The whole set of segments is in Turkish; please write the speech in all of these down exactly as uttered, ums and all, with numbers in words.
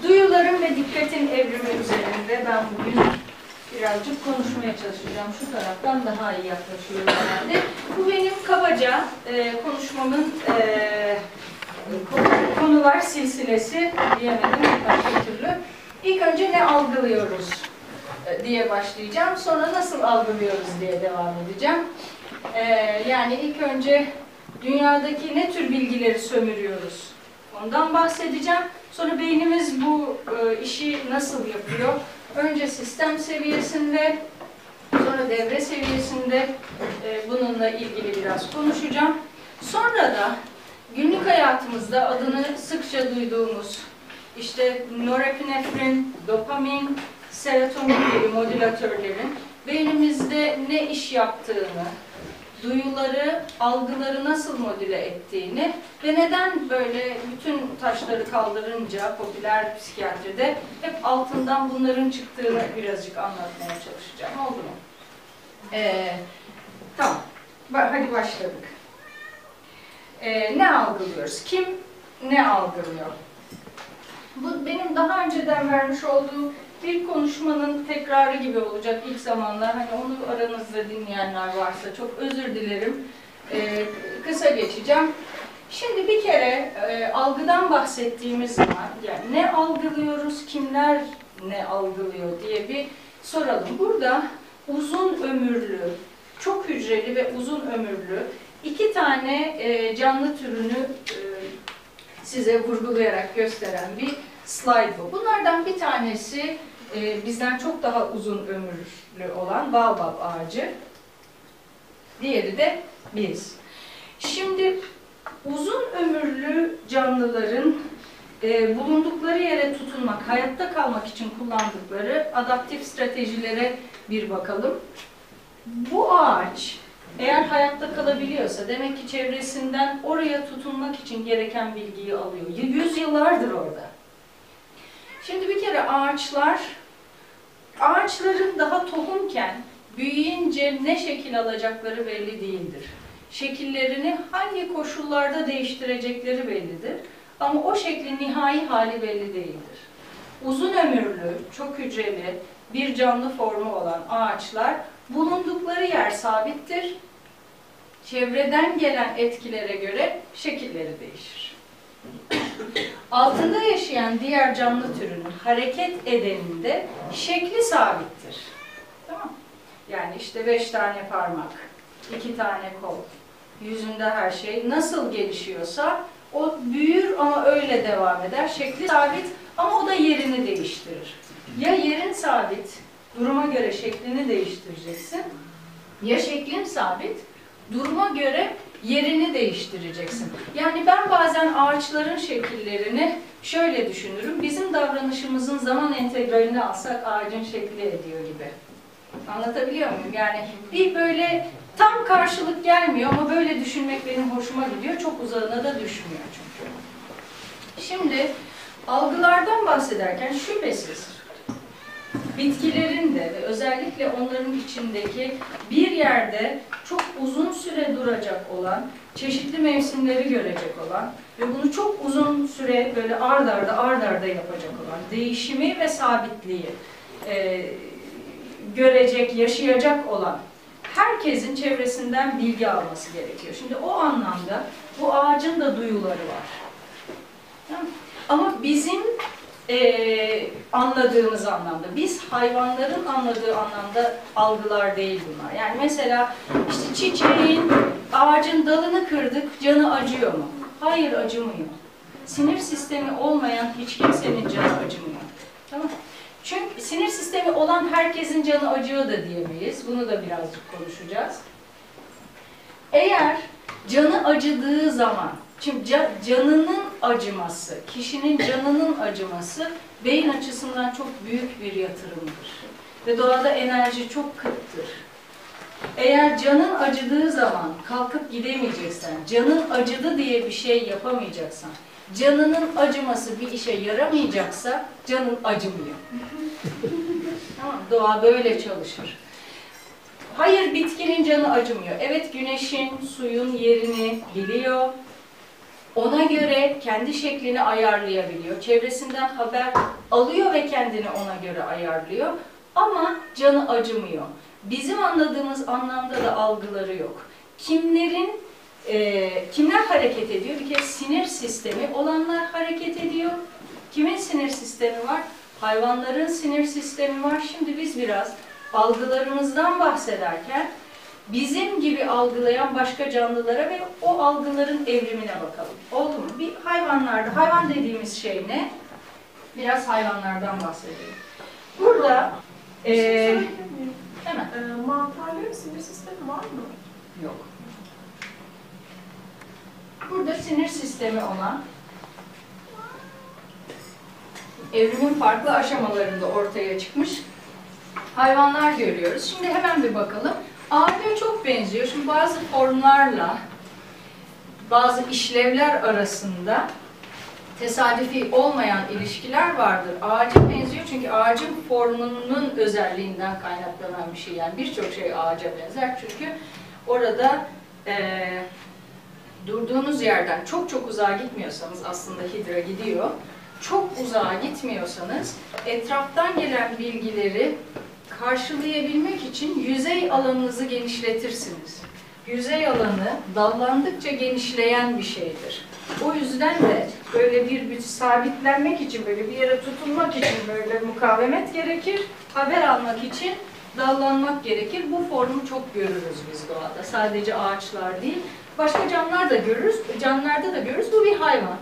Duyuların ve dikkatin evrimi üzerinde ben bugün birazcık konuşmaya çalışacağım. Şu taraftan daha iyi yaklaşıyorum herhalde. Bu benim kabaca e, konuşmamın e, konular silsilesi diyemedim başka türlü. İlk önce ne algılıyoruz e, diye başlayacağım. Sonra nasıl algılıyoruz diye devam edeceğim. E, yani ilk önce dünyadaki ne tür bilgileri sömürüyoruz? Ondan bahsedeceğim. Sonra beynimiz bu e, işi nasıl yapıyor? Önce sistem seviyesinde, sonra devre seviyesinde e, bununla ilgili biraz konuşacağım. Sonra da günlük hayatımızda adını sıkça duyduğumuz işte norepinefrin, dopamin, serotonin gibi modülatörlerin beynimizde ne iş yaptığını, duyuları, algıları nasıl modüle ettiğini ve neden böyle bütün taşları kaldırınca popüler psikiyatride hep altından bunların çıktığını birazcık anlatmaya çalışacağım. Oldu mu? Ee, tamam. Hadi başladık. Ee, ne algılıyoruz? Kim ne algılıyor? Bu benim daha önceden vermiş olduğum bir konuşmanın tekrarı gibi olacak ilk zamanlar. Hani onu aranızda dinleyenler varsa çok özür dilerim. Ee, kısa geçeceğim. Şimdi bir kere e, algıdan bahsettiğimiz zaman yani ne algılıyoruz, kimler ne algılıyor diye bir soralım. Burada uzun ömürlü, çok hücreli ve uzun ömürlü iki tane e, canlı türünü e, size vurgulayarak gösteren bir slide bu. Bunlardan bir tanesi e, bizden çok daha uzun ömürlü olan baobab ağacı. Diğeri de biz. Şimdi uzun ömürlü canlıların e, bulundukları yere tutunmak, hayatta kalmak için kullandıkları adaptif stratejilere bir bakalım. Bu ağaç eğer hayatta kalabiliyorsa demek ki çevresinden oraya tutunmak için gereken bilgiyi alıyor. Yüzyıllardır orada. Şimdi bir kere ağaçlar, ağaçların daha tohumken büyüyünce ne şekil alacakları belli değildir. Şekillerini hangi koşullarda değiştirecekleri bellidir. Ama o şeklin nihai hali belli değildir. Uzun ömürlü, çok hücreli bir canlı formu olan ağaçlar bulundukları yer sabittir. Çevreden gelen etkilere göre şekilleri değişir. Altında yaşayan diğer canlı türünün hareket edeninde şekli sabittir. Tamam. Yani işte beş tane parmak, iki tane kol, yüzünde her şey nasıl gelişiyorsa o büyür ama öyle devam eder. Şekli sabit ama o da yerini değiştirir. Ya yerin sabit, duruma göre şeklini değiştireceksin. Ya şeklin sabit, duruma göre yerini değiştireceksin. Yani ben bazen ağaçların şekillerini şöyle düşünürüm. Bizim davranışımızın zaman entegralini alsak ağacın şekli ediyor gibi. Anlatabiliyor muyum? Yani bir böyle tam karşılık gelmiyor ama böyle düşünmek benim hoşuma gidiyor. Çok uzağına da düşmüyor çünkü. Şimdi algılardan bahsederken şüphesiz bitkilerin de ve özellikle onların içindeki bir yerde çok uzun süre duracak olan, çeşitli mevsimleri görecek olan ve bunu çok uzun süre böyle ard arda ard arda yapacak olan değişimi ve sabitliği e, görecek, yaşayacak olan herkesin çevresinden bilgi alması gerekiyor. Şimdi o anlamda bu ağacın da duyuları var. Tamam. Ama bizim e, anladığımız anlamda, biz hayvanların anladığı anlamda algılar değil bunlar. Yani mesela işte çiçeğin, ağacın dalını kırdık, canı acıyor mu? Hayır, acımıyor. Sinir sistemi olmayan hiç kimsenin canı acımıyor. Tamam. Çünkü sinir sistemi olan herkesin canı acıyor da diyemeyiz. Bunu da birazcık konuşacağız. Eğer canı acıdığı zaman, şimdi canının acıması, kişinin canının acıması beyin açısından çok büyük bir yatırımdır. Ve doğada enerji çok kıttır. Eğer canın acıdığı zaman kalkıp gidemeyeceksen, canın acıdı diye bir şey yapamayacaksan, canının acıması bir işe yaramayacaksa canın acımıyor. Tamam, doğa böyle çalışır. Hayır, bitkinin canı acımıyor. Evet, güneşin, suyun yerini biliyor. Ona göre kendi şeklini ayarlayabiliyor. Çevresinden haber alıyor ve kendini ona göre ayarlıyor. Ama canı acımıyor. Bizim anladığımız anlamda da algıları yok. Kimlerin, e, kimler hareket ediyor? Bir kere sinir sistemi olanlar hareket ediyor. Kimin sinir sistemi var? Hayvanların sinir sistemi var. Şimdi biz biraz algılarımızdan bahsederken bizim gibi algılayan başka canlılara ve o algıların evrimine bakalım. Oldu mu? Bir hayvanlarda, hayvan dediğimiz şey ne? Biraz hayvanlardan bahsedelim. Burada e, hemen. E, mantarların sinir sistemi var mı? Yok. Burada sinir sistemi olan evrimin farklı aşamalarında ortaya çıkmış hayvanlar görüyoruz. Şimdi hemen bir bakalım. Ağaca çok benziyor. Şimdi bazı formlarla bazı işlevler arasında tesadüfi olmayan ilişkiler vardır. Ağaca benziyor çünkü ağacın formunun özelliğinden kaynaklanan bir şey. Yani birçok şey ağaca benzer çünkü orada e, durduğunuz yerden çok çok uzağa gitmiyorsanız, aslında hidra gidiyor, çok uzağa gitmiyorsanız etraftan gelen bilgileri karşılayabilmek için yüzey alanınızı genişletirsiniz. Yüzey alanı dallandıkça genişleyen bir şeydir. O yüzden de böyle bir, bir sabitlenmek için, böyle bir yere tutunmak için böyle mukavemet gerekir. Haber almak için dallanmak gerekir. Bu formu çok görürüz biz doğada. Sadece ağaçlar değil, başka canlılar da görürüz. Canlılarda da görürüz. Bu bir hayvan.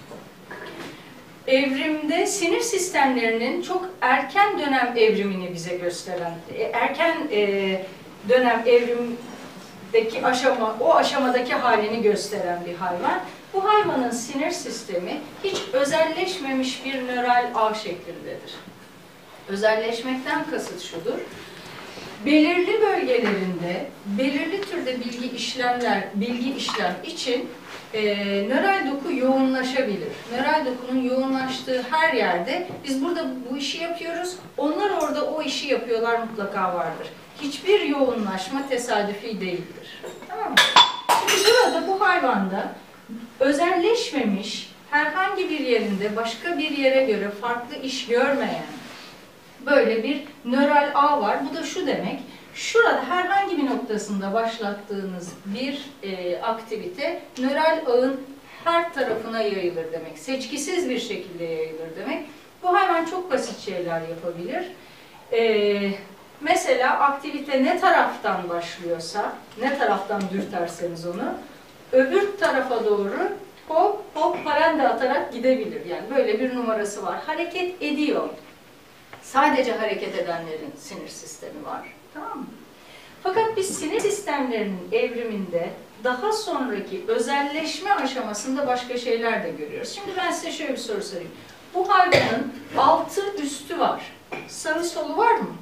Evrimde sinir sistemlerinin çok erken dönem evrimini bize gösteren, erken dönem evrimdeki aşama, o aşamadaki halini gösteren bir hayvan. Bu hayvanın sinir sistemi hiç özelleşmemiş bir nöral ağ şeklindedir. Özelleşmekten kasıt şudur: belirli bölgelerinde, belirli türde bilgi işlemler, bilgi işlem için e, nöral doku yoğunlaşabilir. Nöral dokunun yoğunlaştığı her yerde biz burada bu işi yapıyoruz, onlar orada o işi yapıyorlar mutlaka vardır. Hiçbir yoğunlaşma tesadüfi değildir. Tamam mı? Şimdi burada bu hayvanda özelleşmemiş, herhangi bir yerinde başka bir yere göre farklı iş görmeyen böyle bir nöral ağ var. Bu da şu demek: şurada herhangi bir noktasında başlattığınız bir e, aktivite nöral ağın her tarafına yayılır demek. Seçkisiz bir şekilde yayılır demek. Bu hayvan çok basit şeyler yapabilir. E, mesela aktivite ne taraftan başlıyorsa, ne taraftan dürterseniz onu, öbür tarafa doğru hop hop paranda atarak gidebilir. Yani böyle bir numarası var. Hareket ediyor. Sadece hareket edenlerin sinir sistemi var. Tamam mı? Fakat biz sinir sistemlerinin evriminde daha sonraki özelleşme aşamasında başka şeyler de görüyoruz. Şimdi ben size şöyle bir soru sorayım. Bu hayvanın altı üstü var. Sağı solu var mı?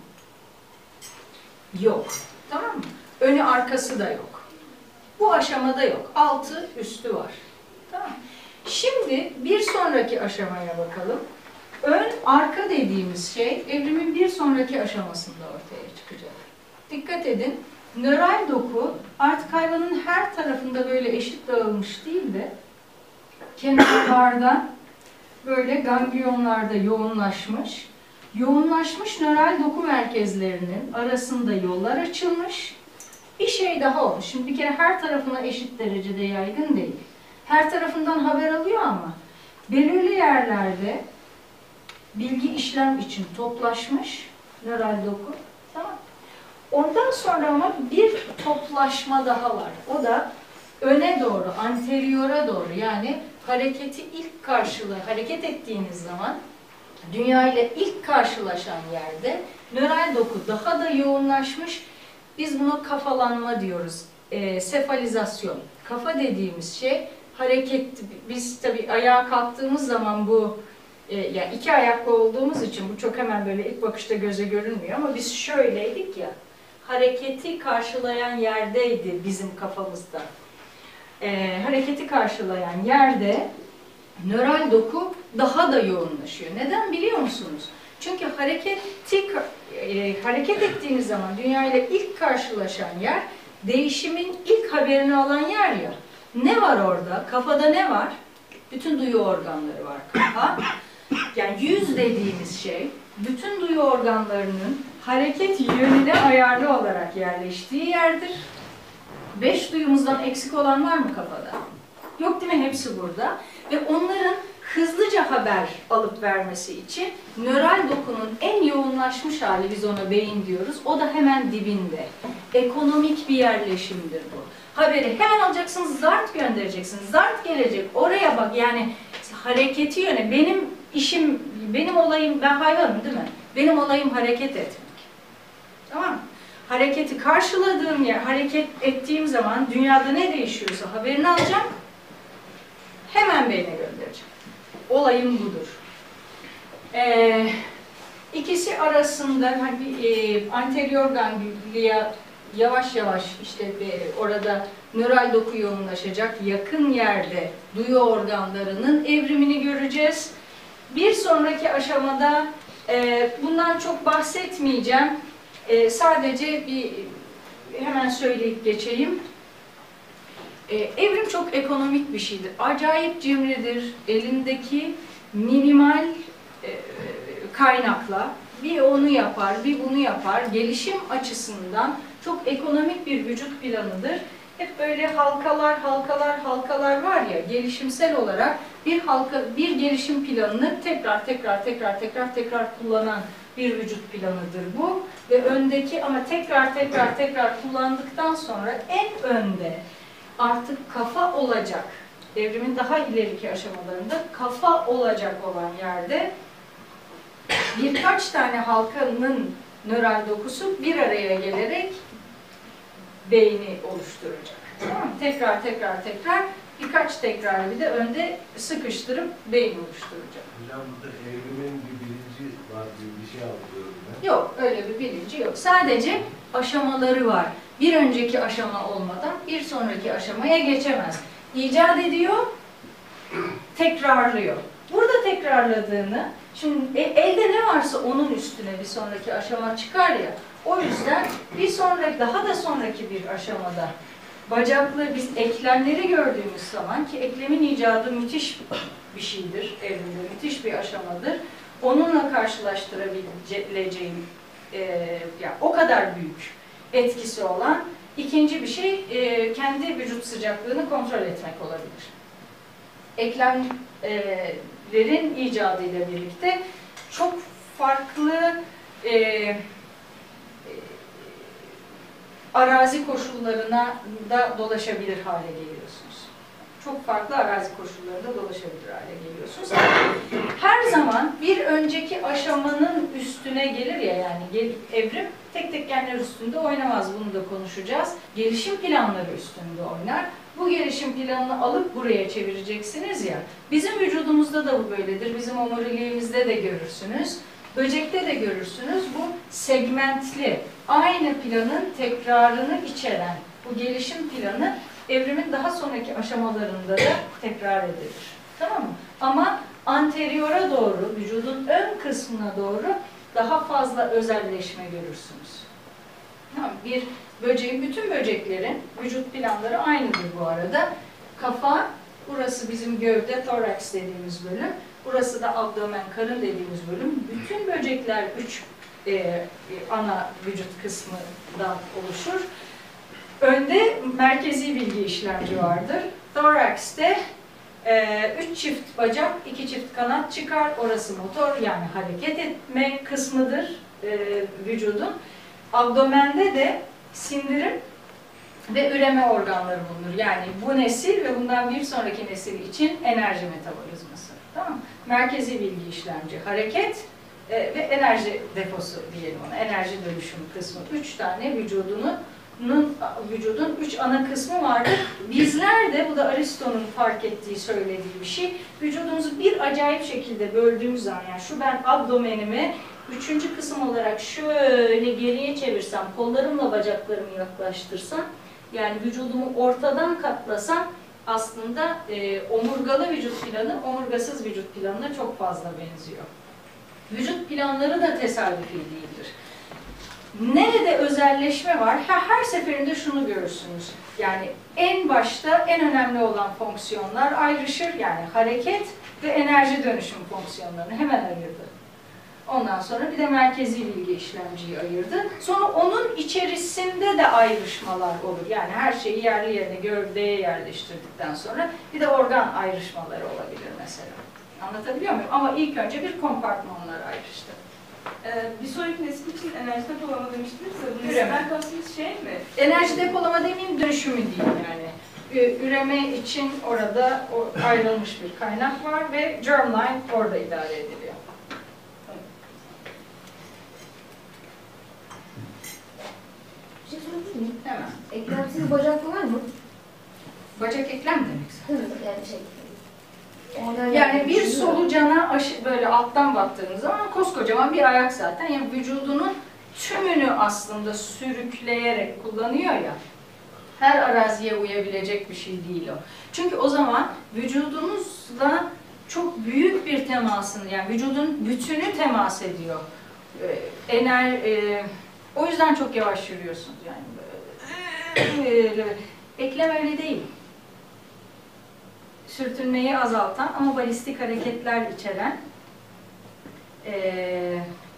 Yok. Tamam mı? Önü arkası da yok. Bu aşamada yok. Altı üstü var. Tamam mı? Şimdi bir sonraki aşamaya bakalım. Ön, arka dediğimiz şey evrimin bir sonraki aşamasında ortaya çıkacak. Dikkat edin, nöral doku artık hayvanın her tarafında böyle eşit dağılmış değil de kenarlarda böyle ganglionlarda yoğunlaşmış, yoğunlaşmış nöral doku merkezlerinin arasında yollar açılmış. Bir şey daha olmuş. Şimdi bir kere her tarafına eşit derecede yaygın değil. Her tarafından haber alıyor ama belirli yerlerde bilgi işlem için toplaşmış nöral doku. Tamam. Ondan sonra ama bir toplaşma daha var. O da öne doğru, anteriyora doğru, yani hareketi ilk karşıla, hareket ettiğiniz zaman dünya ile ilk karşılaşan yerde nöral doku daha da yoğunlaşmış. Biz buna kafalanma diyoruz. E, sefalizasyon. Kafa dediğimiz şey hareket. Biz tabii ayağa kalktığımız zaman bu e, yani iki ayaklı olduğumuz için bu çok hemen böyle ilk bakışta göze görünmüyor ama biz şöyleydik ya. Hareketi karşılayan yerdeydi bizim kafamızda. E, hareketi karşılayan yerde nöral doku daha da yoğunlaşıyor. Neden biliyor musunuz? Çünkü hareketi e, hareket ettiğiniz zaman dünya ile ilk karşılaşan yer, değişimin ilk haberini alan yer ya. Ne var orada? Kafada ne var? Bütün duyu organları var kafa. Yani yüz dediğimiz şey, bütün duyu organlarının hareket yönüne ayarlı olarak yerleştiği yerdir. Beş duyumuzdan eksik olan var mı kafada? Yok değil mi? Hepsi burada. Ve onların hızlıca haber alıp vermesi için nöral dokunun en yoğunlaşmış hali, biz ona beyin diyoruz. O da hemen dibinde. Ekonomik bir yerleşimdir bu. Haberi hemen alacaksınız, zart göndereceksiniz. Zart gelecek, oraya bak. Yani hareketi yöne. Benim işim, benim olayım, ben hayvanım değil mi? Benim olayım hareket etmek. Tamam mı? Hareketi karşıladığım yer, hareket ettiğim zaman dünyada ne değişiyorsa haberini alacağım. Hemen beyne göndereceğim. Olayım budur. Ee, ikisi arasında hani, e, anterior ganglia yavaş yavaş işte e, orada nöral doku yoğunlaşacak yakın yerde duyu organlarının evrimini göreceğiz. Bir sonraki aşamada e, bundan çok bahsetmeyeceğim. E, sadece bir hemen söyleyip geçeyim. E, evrim çok ekonomik bir şeydir. Acayip cimridir. Elindeki minimal e, kaynakla bir onu yapar, bir bunu yapar. Gelişim açısından çok ekonomik bir vücut planıdır. Hep böyle halkalar, halkalar, halkalar var ya, gelişimsel olarak bir halka, bir gelişim planını tekrar, tekrar, tekrar, tekrar, tekrar kullanan bir vücut planıdır bu. Ve öndeki ama tekrar, tekrar, tekrar kullandıktan sonra en önde artık kafa olacak, evrimin daha ileriki aşamalarında kafa olacak olan yerde birkaç tane halkanın nöral dokusu bir araya gelerek beyni oluşturacak. Tamam mı? Tekrar, tekrar, tekrar birkaç tekrar bir de önde sıkıştırıp beyin oluşturacak. Hocam burada evrimin bir bilinci var diye bir şey algılıyorum ben. Yok, öyle bir bilinci yok. Sadece aşamaları var. Bir önceki aşama olmadan bir sonraki aşamaya geçemez. İcat ediyor, tekrarlıyor. Burada tekrarladığını, şimdi elde ne varsa onun üstüne bir sonraki aşama çıkar ya, o yüzden bir sonraki, daha da sonraki bir aşamada bacaklı, biz eklemleri gördüğümüz zaman, ki eklemin icadı müthiş bir şeydir evrimde, müthiş bir aşamadır. Onunla karşılaştırabileceğim, e, yani o kadar büyük etkisi olan ikinci bir şey, e, kendi vücut sıcaklığını kontrol etmek olabilir. Eklemlerin icadıyla birlikte çok farklı e, e, arazi koşullarına da dolaşabilir hale geliyorsunuz. Çok farklı arazi koşullarında dolaşabilir hale geliyorsunuz. Her zaman bir önceki aşamanın üstüne gelir ya, yani evrim tek tek genler üstünde oynamaz, bunu da konuşacağız. Gelişim planları üstünde oynar. Bu gelişim planını alıp buraya çevireceksiniz ya. Bizim vücudumuzda da bu böyledir. Bizim omuriliğimizde de görürsünüz. Böcekte de görürsünüz. Bu segmentli, aynı planın tekrarını içeren bu gelişim planı evrimin daha sonraki aşamalarında da tekrar edilir. Tamam mı? Ama anteriyora doğru, vücudun ön kısmına doğru daha fazla özelleşme görürsünüz. Tamam, bir böceğin, bütün böceklerin vücut planları aynıdır bu arada. Kafa, burası bizim gövde, toraks dediğimiz bölüm. Burası da abdomen, karın dediğimiz bölüm. Bütün böcekler üç e, ana vücut kısmından oluşur. Önde merkezi bilgi işlemci vardır. Thorax'te e, üç çift bacak, iki çift kanat çıkar. Orası motor, yani hareket etme kısmıdır e, vücudun. Abdomende de sindirim ve üreme organları bulunur. Yani bu nesil ve bundan bir sonraki nesil için enerji metabolizması. Tamam mı? Merkezi bilgi işlemci, hareket e, ve enerji deposu diyelim ona. Enerji dönüşüm kısmı. Üç tane vücudunu vücudun üç ana kısmı vardır. Bizler de, bu da Aristo'nun fark ettiği, söylediği bir şey, vücudumuzu bir acayip şekilde böldüğümüz zaman, yani şu ben abdomenimi üçüncü kısım olarak şöyle geriye çevirsem, kollarımla bacaklarımı yaklaştırsam, yani vücudumu ortadan katlasam, aslında e, omurgalı vücut planı, omurgasız vücut planına çok fazla benziyor. Vücut planları da tesadüfi değildir. nerede özelleşme var? Ha, her seferinde şunu görürsünüz. Yani en başta en önemli olan fonksiyonlar ayrışır. Yani hareket ve enerji dönüşüm fonksiyonlarını hemen ayırdı. Ondan sonra bir de merkezi bilgi işlemciyi ayırdı. Sonra onun içerisinde de ayrışmalar olur. Yani her şeyi yerli yerine gövdeye yerleştirdikten sonra bir de organ ayrışmaları olabilir mesela. Anlatabiliyor muyum? Ama ilk önce bir kompartmanlar ayrıştı. Ee, bir sonraki nesil için enerji depolama demiştiniz ya, bu Üreme. nesilden kastınız şey mi? Enerji depolama demeyeyim, dönüşümü diyeyim yani. Ü- Üreme için orada o ayrılmış bir kaynak var ve germline orada idare ediliyor. Bir şey sorabilir miyim? Hemen. Eklemsiz bacaklı var mı? Bacak eklem demek zaten. Hı, yani şey. Oradan Yani bir şey- solucana aşı, böyle alttan baktığınız zaman koskocaman bir ayak zaten. Yani vücudunun tümünü aslında sürükleyerek kullanıyor ya. Her araziye uyabilecek bir şey değil o. Çünkü o zaman vücudunuzla çok büyük bir temasını, yani vücudun bütünü temas ediyor. Ee, ener, e, o yüzden çok yavaş yürüyorsunuz yani. Böyle. Eklem öyle değil. Sürtünmeyi azaltan ama balistik hareketler içeren ee,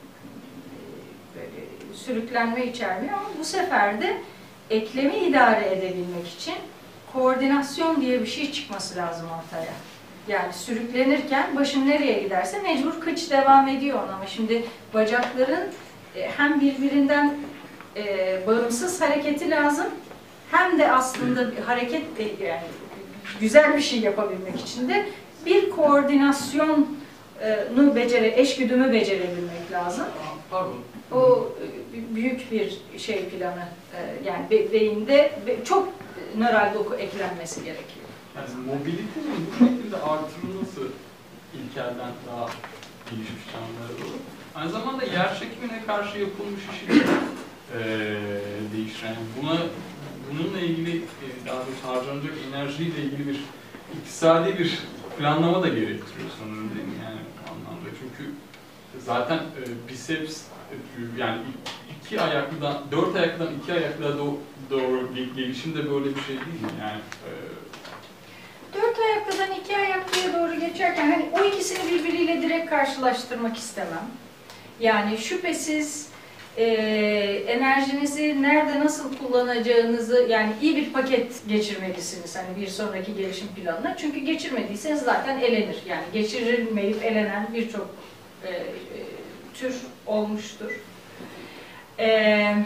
böyle sürüklenme içermiyor ama bu sefer de eklemi idare edebilmek için koordinasyon diye bir şey çıkması lazım ortaya. Yani sürüklenirken başın nereye giderse mecbur kıç devam ediyor ona, ama şimdi bacakların e, hem birbirinden e, bağımsız hareketi lazım, hem de aslında bir hareket e, yani güzel bir şey yapabilmek için de bir koordinasyonu becere, eşgüdümü becerebilmek lazım. Pardon. O büyük bir şey planı, yani beyinde çok nöral doku eklenmesi gerekiyor. Yani mobilitenin bu şekilde artırılması ilkelden daha gelişmiş canlılara doğru. Aynı zamanda yer çekimine karşı yapılmış işi de e, değiştiren. Yani buna, bununla ilgili, daha doğrusu harcanacak enerjiyle ilgili bir iktisadi bir planlama da gerektiriyor sanırım, değil mi? Yani bu anlamda. Çünkü zaten e, biceps, e, yani iki ayaklıdan, dört ayaklıdan iki ayaklıya doğru, doğru gelişim de böyle bir şey değil mi? Yani e, Dört ayaklıdan iki ayaklıya doğru geçerken hani o ikisini birbiriyle direkt karşılaştırmak istemem. Yani şüphesiz e, enerjinizi nerede nasıl kullanacağınızı, yani iyi bir paket geçirmelisiniz hani bir sonraki gelişim planına. Çünkü geçirmediyseniz zaten elenir. Yani geçirilmeyip elenen birçok e, e, tür olmuştur. E,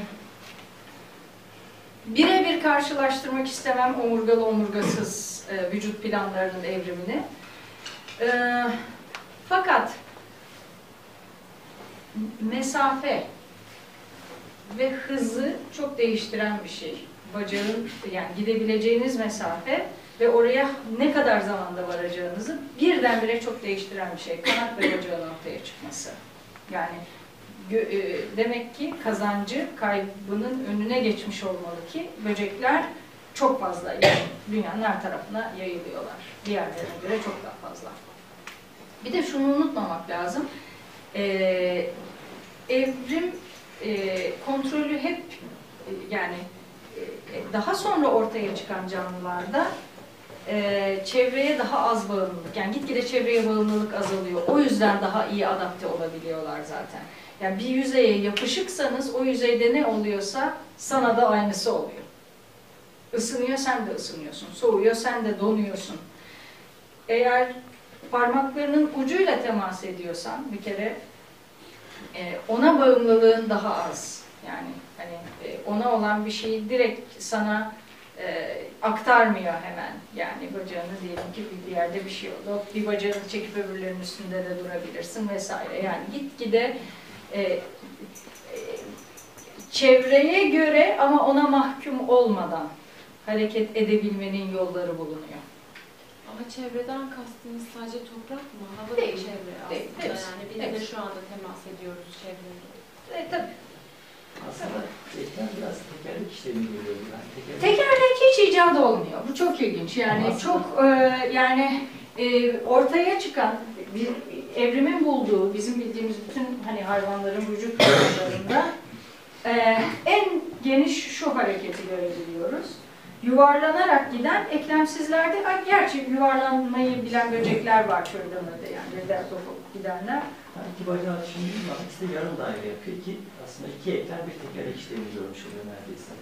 Birebir karşılaştırmak istemem omurgalı omurgasız e, vücut planlarının evrimini. E, fakat mesafe ve hızı çok değiştiren bir şey. Bacağın, yani gidebileceğiniz mesafe ve oraya ne kadar zamanda varacağınızı birdenbire çok değiştiren bir şey. Kanat ve bacağın ortaya çıkması. Yani demek ki kazancı kaybının önüne geçmiş olmalı ki böcekler çok fazla, yani dünyanın her tarafına yayılıyorlar. Diğerlerine göre çok daha fazla. Bir de şunu unutmamak lazım. Ee, evrim e, kontrolü hep e, yani e, daha sonra ortaya çıkan canlılarda e, çevreye daha az bağımlılık, yani gitgide çevreye bağımlılık azalıyor. O yüzden daha iyi adapte olabiliyorlar zaten. Yani bir yüzeye yapışıksanız o yüzeyde ne oluyorsa sana da aynısı oluyor. Isınıyor, sen de ısınıyorsun. Soğuyor, sen de donuyorsun. Eğer parmaklarının ucuyla temas ediyorsan bir kere e, ona bağımlılığın daha az. Yani hani e, ona olan bir şeyi direkt sana e, aktarmıyor hemen. Yani bacağını diyelim ki bir yerde bir şey oldu. Bir bacağını çekip öbürlerinin üstünde de durabilirsin vesaire. Yani gitgide e, e, çevreye göre ama ona mahkum olmadan hareket edebilmenin yolları bulunuyor. Ama çevreden kastınız sadece toprak mı? Hava Değil, da çevre aslında. değil, hepsi, Yani biz hepsi. de şu anda temas ediyoruz çevreyle. E, tabii. Aslında ekran biraz tekerlek işlerini görüyorum ben. Tekerlek. Tekerlek hiç icat olmuyor. Bu çok ilginç. Yani Aslında. çok e, yani e, ortaya çıkan bir, evrimin bulduğu bizim bildiğimiz bütün hani hayvanların vücut planlarında Ee, en geniş şu hareketi görebiliyoruz. Yuvarlanarak giden eklemsizlerde, ay, gerçi yuvarlanmayı bilen böcekler var çöllemede, yani der topu gidenler. Yani iki bacağı düşündüğüm zaman ikisi de yarım daire yapıyor ki aslında iki eklem bir tekerlek işlemi görmüş oluyor neredeyse.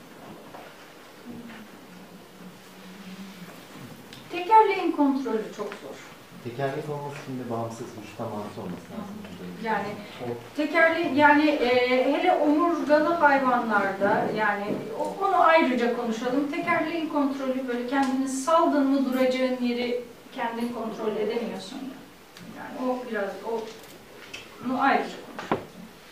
Tekerleğin kontrolü çok zor. Tekerlek olması şimdi bağımsız güç tamansı olması lazım. Yani tekerle yani e, hele omurgalı hayvanlarda, yani o- onu ayrıca konuşalım. Tekerleğin kontrolü, böyle kendini saldın mı duracağın yeri kendin kontrol edemiyorsun. Yani o biraz o onu ayrıca konuşalım.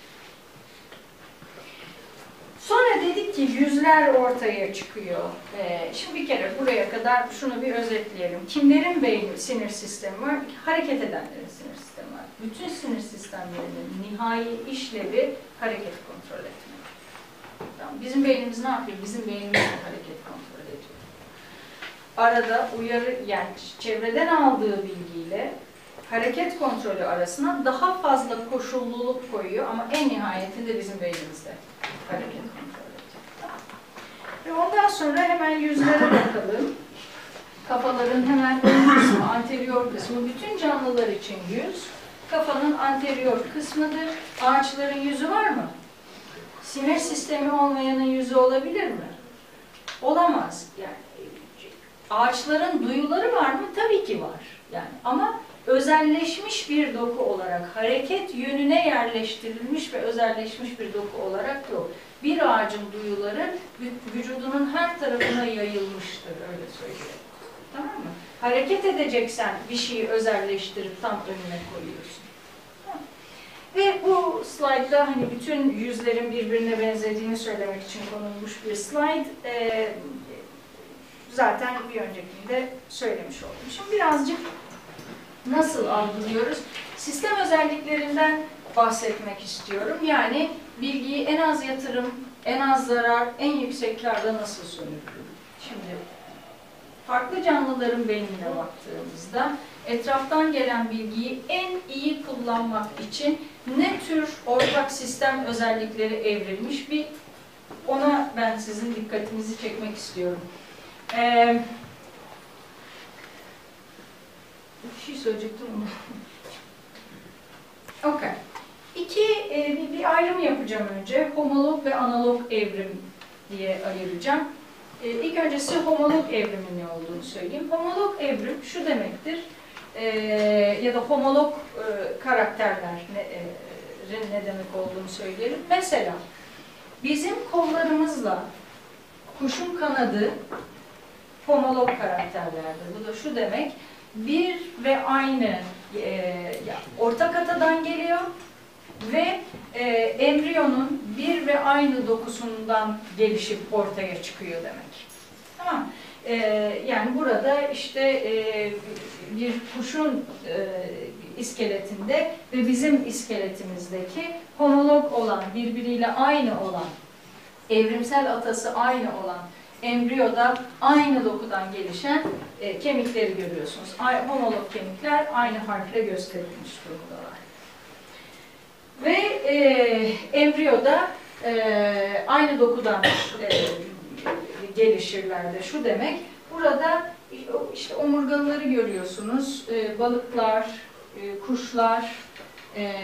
Sonra dedik ki yüzler ortaya çıkıyor. Ee, şimdi bir kere buraya kadar şunu bir özetleyelim. Kimlerin beyni, sinir sistemi var? Hareket edenlerin sinir sistemi var. Bütün sinir sistemlerinin nihai işlevi hareket kontrol etmek. Tamam. Bizim beynimiz ne yapıyor? Bizim beynimiz de hareket kontrol ediyor. Arada uyarı, yani çevreden aldığı bilgiyle hareket kontrolü arasına daha fazla koşulluluk koyuyor ama en nihayetinde bizim beynimizde hareket kontrol ediyor. Ve ondan sonra hemen yüzlere bakalım. Kafaların hemen ön kısmı, anterior kısmı, bütün canlılar için yüz, kafanın anterior kısmıdır. Ağaçların yüzü var mı? Sinir sistemi olmayanın yüzü olabilir mi? Olamaz. Yani ağaçların duyuları var mı? Tabii ki var. Yani ama özelleşmiş bir doku olarak, hareket yönüne yerleştirilmiş ve özelleşmiş bir doku olarak yok. Bir ağacın duyuları vücudunun her tarafına yayılmıştır, öyle söyleyeyim. Tamam mı? Hareket edeceksen bir şeyi özelleştirip tam önüne koyuyorsun. Tamam. Ve bu slaytta hani bütün yüzlerin birbirine benzediğini söylemek için konulmuş bir slide. Ee, zaten bir öncekinde söylemiş oldum. Şimdi birazcık nasıl algılıyoruz? Sistem özelliklerinden bahsetmek istiyorum. Yani bilgiyi en az yatırım, en az zarar, en yüksek kârda nasıl sömürülür? Şimdi farklı canlıların beynine baktığımızda etraftan gelen bilgiyi en iyi kullanmak için ne tür ortak sistem özellikleri evrilmiş, bir ona ben sizin dikkatinizi çekmek istiyorum. Ee, bir şey söyleyecektim onu. Okay. İki, e, bir, bir ayrım yapacağım önce. Homolog ve analog evrim diye ayıracağım. E, ilk öncesi homolog evrimin ne olduğunu söyleyeyim. Homolog evrim şu demektir, e, ya da homolog e, karakterler ne, e, ne demek olduğunu söyleyelim. Mesela bizim kollarımızla kuşun kanadı homolog karakterlerdir. Bu da şu demek, bir ve aynı e, ortak atadan geliyor ve e, embriyonun bir ve aynı dokusundan gelişip ortaya çıkıyor demek. Tamam. E, yani burada işte e, bir kuşun e, iskeletinde ve bizim iskeletimizdeki homolog olan, birbiriyle aynı olan, evrimsel atası aynı olan embriyoda aynı dokudan gelişen e, kemikleri görüyorsunuz. Homolog kemikler aynı harfle gösterilmiş durumdalar. Ve e, embriyoda e, aynı dokudan e, gelişirler de şu demek. Burada işte omurgalıları görüyorsunuz. E, balıklar, e, kuşlar, e, e,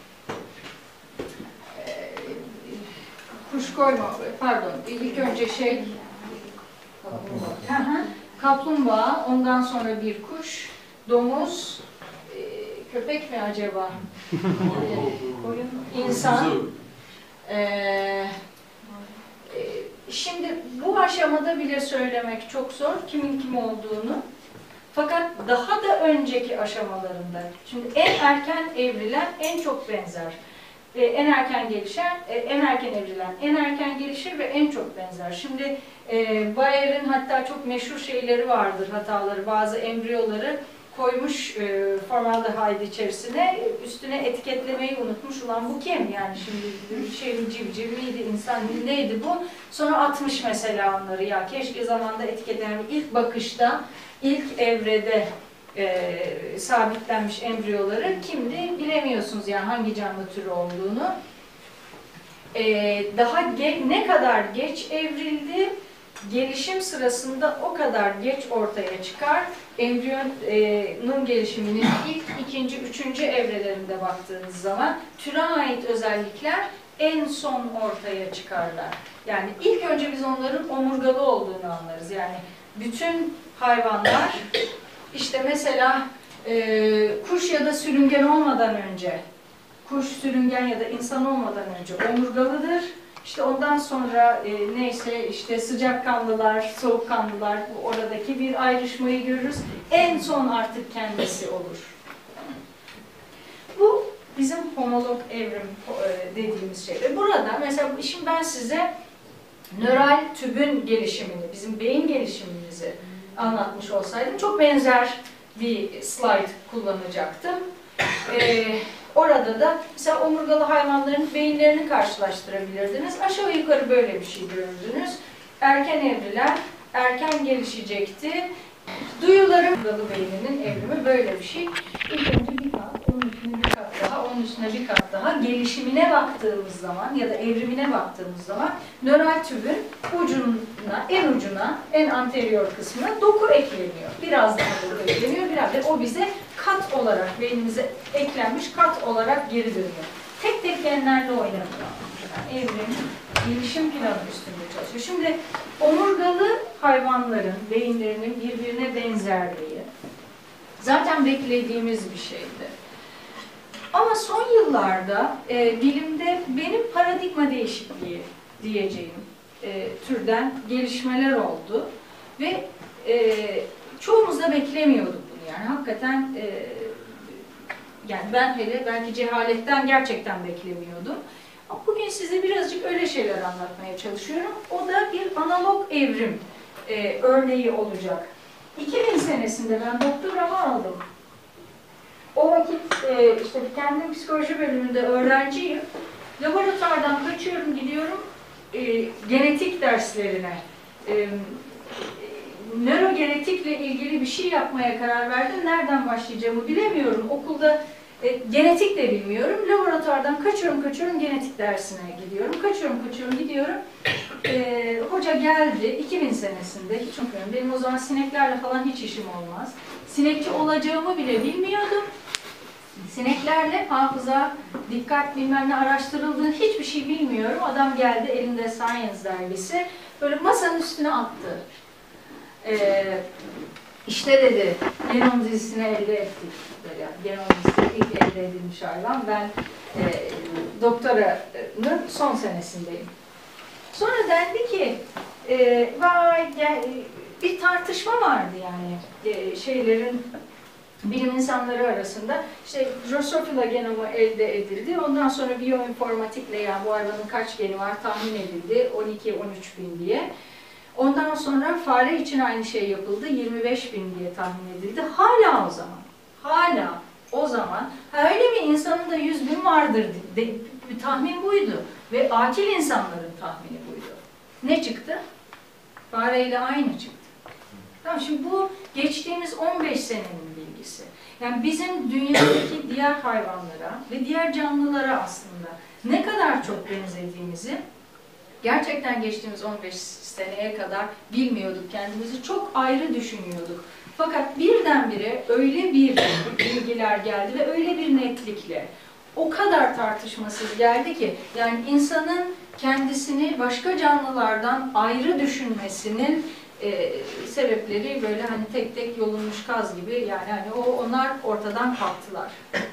kuş koyma, pardon, ilk önce şey kaplumbağa. Kaplumbağa, ondan sonra bir kuş, domuz, e, köpek mi acaba? Koyun, insan. E, e, şimdi bu aşamada bile söylemek çok zor kimin kim olduğunu. Fakat daha da önceki aşamalarında, şimdi en erken evrilen en çok benzer. En erken gelişen, en erken evrilen, en erken gelişir ve en çok benzer. Şimdi e, Bayer'in hatta çok meşhur şeyleri vardır, hataları. Bazı embriyoları koymuş e, formaldehyde içerisine, üstüne etiketlemeyi unutmuş. Ulan bu kim? Yani şimdi bir şey mi, civciv miydi, insan neydi bu? Sonra atmış mesela onları. Ya keşke zamanda etiketlemem. İlk bakışta, ilk evrede E, sabitlenmiş embriyoları kimdi bilemiyorsunuz, yani hangi canlı türü olduğunu. Ee, daha ge- ne kadar geç evrildi, gelişim sırasında o kadar geç ortaya çıkar. Embriyonun gelişiminin ilk, ikinci, üçüncü evrelerinde baktığınız zaman türe ait özellikler en son ortaya çıkarlar. Yani ilk önce biz onların omurgalı olduğunu anlarız. Yani bütün hayvanlar, işte mesela e, kuş ya da sürüngen olmadan önce, kuş, sürüngen ya da insan olmadan önce omurgalıdır. İşte ondan sonra e, neyse işte sıcakkanlılar, soğukkanlılar, bu oradaki bir ayrışmayı görürüz. En son artık kendisi olur. Bu bizim homolog evrim e, dediğimiz şey. Ve burada mesela şimdi ben size nöral tübün gelişimini, bizim beyin gelişimimizi anlatmış olsaydım çok benzer bir slide kullanacaktım. Ee, orada da mesela omurgalı hayvanların beyinlerini karşılaştırabilirdiniz. Aşağı yukarı böyle bir şey görürdünüz. Erken evriler erken gelişecekti. Duyuların omurgalı beyninin evrimi böyle bir şey. İlk önce bir kat, onun üstüne bir kat daha, onun üstüne bir kat daha gelişimine baktığımız zaman ya da evrimine baktığımız zaman nöral tübün ucuna, en ucuna, en anterior kısmına doku ekleniyor. Biraz daha doku ekleniyor, biraz da o bize kat olarak, beynimize eklenmiş kat olarak geri dönüyor. Tek tek genlerle oynanıyor. Yani evrim, gelişim planı üstünde çalışıyor. Şimdi omurgalı hayvanların beyinlerinin birbirine benzerliği zaten beklediğimiz bir şeydi. Ama son yıllarda e, bilimde benim paradigma değişikliği diyeceğim e, türden gelişmeler oldu ve e, çoğumuz da beklemiyorduk bunu. Yani hakikaten e, yani ben hele belki cehaletten gerçekten beklemiyordum. Ama bugün size birazcık öyle şeyler anlatmaya çalışıyorum. O da bir analog evrim e, örneği olacak. iki bin senesinde ben doktoramı aldım. O vakit e, işte kendim psikoloji bölümünde öğrenciyim. Laboratuvardan kaçıyorum, gidiyorum e, genetik derslerine. E, nörogenetikle ilgili bir şey yapmaya karar verdim. Nereden başlayacağımı bilemiyorum. Okulda e, genetik de bilmiyorum. Laboratuvardan kaçıyorum, kaçıyorum genetik dersine gidiyorum. Kaçıyorum, kaçıyorum gidiyorum. E, hoca geldi iki bin senesinde. Hiç unutmuyorum. Benim o zaman sineklerle falan hiç işim olmaz. Sinekçi olacağımı bile bilmiyordum. Sineklerle hafıza, dikkat bilmem ne araştırıldığını hiçbir şey bilmiyorum. Adam geldi elinde Science dergisi. Böyle masanın üstüne attı. Ee, işte dedi, genom dizisini elde ettik. Böyle, genom dizisi ilk elde edilmiş hayvan. Ben e, doktoranın son senesindeyim. Sonra dendi ki, e, vay, yani, bir tartışma vardı yani e, şeylerin, bilim insanları arasında. İşte Drosophila genomu elde edildi. Ondan sonra biyoinformatikle yani bu hayvanın kaç geni var tahmin edildi. on iki on üç bin diye. Ondan sonra fare için aynı şey yapıldı. yirmi beş bin diye tahmin edildi. Hala o zaman. Hala o zaman. Ha öyle mi? İnsanın da yüz bin vardır. De, bir tahmin buydu. Ve akil insanların tahmini buydu. Ne çıktı? Fareyle aynı çıktı. Tamam, şimdi bu geçtiğimiz on beş senenin bilgisi. Yani bizim dünyadaki diğer hayvanlara ve diğer canlılara aslında ne kadar çok benzediğimizi gerçekten geçtiğimiz on beş seneye kadar bilmiyorduk. Kendimizi çok ayrı düşünüyorduk. Fakat birdenbire öyle bir bilgiler geldi ve öyle bir netlikle o kadar tartışmasız geldi ki yani insanın kendisini başka canlılardan ayrı düşünmesinin e, sebepleri böyle hani tek tek yolunmuş kaz gibi yani hani o onlar ortadan kalktılar.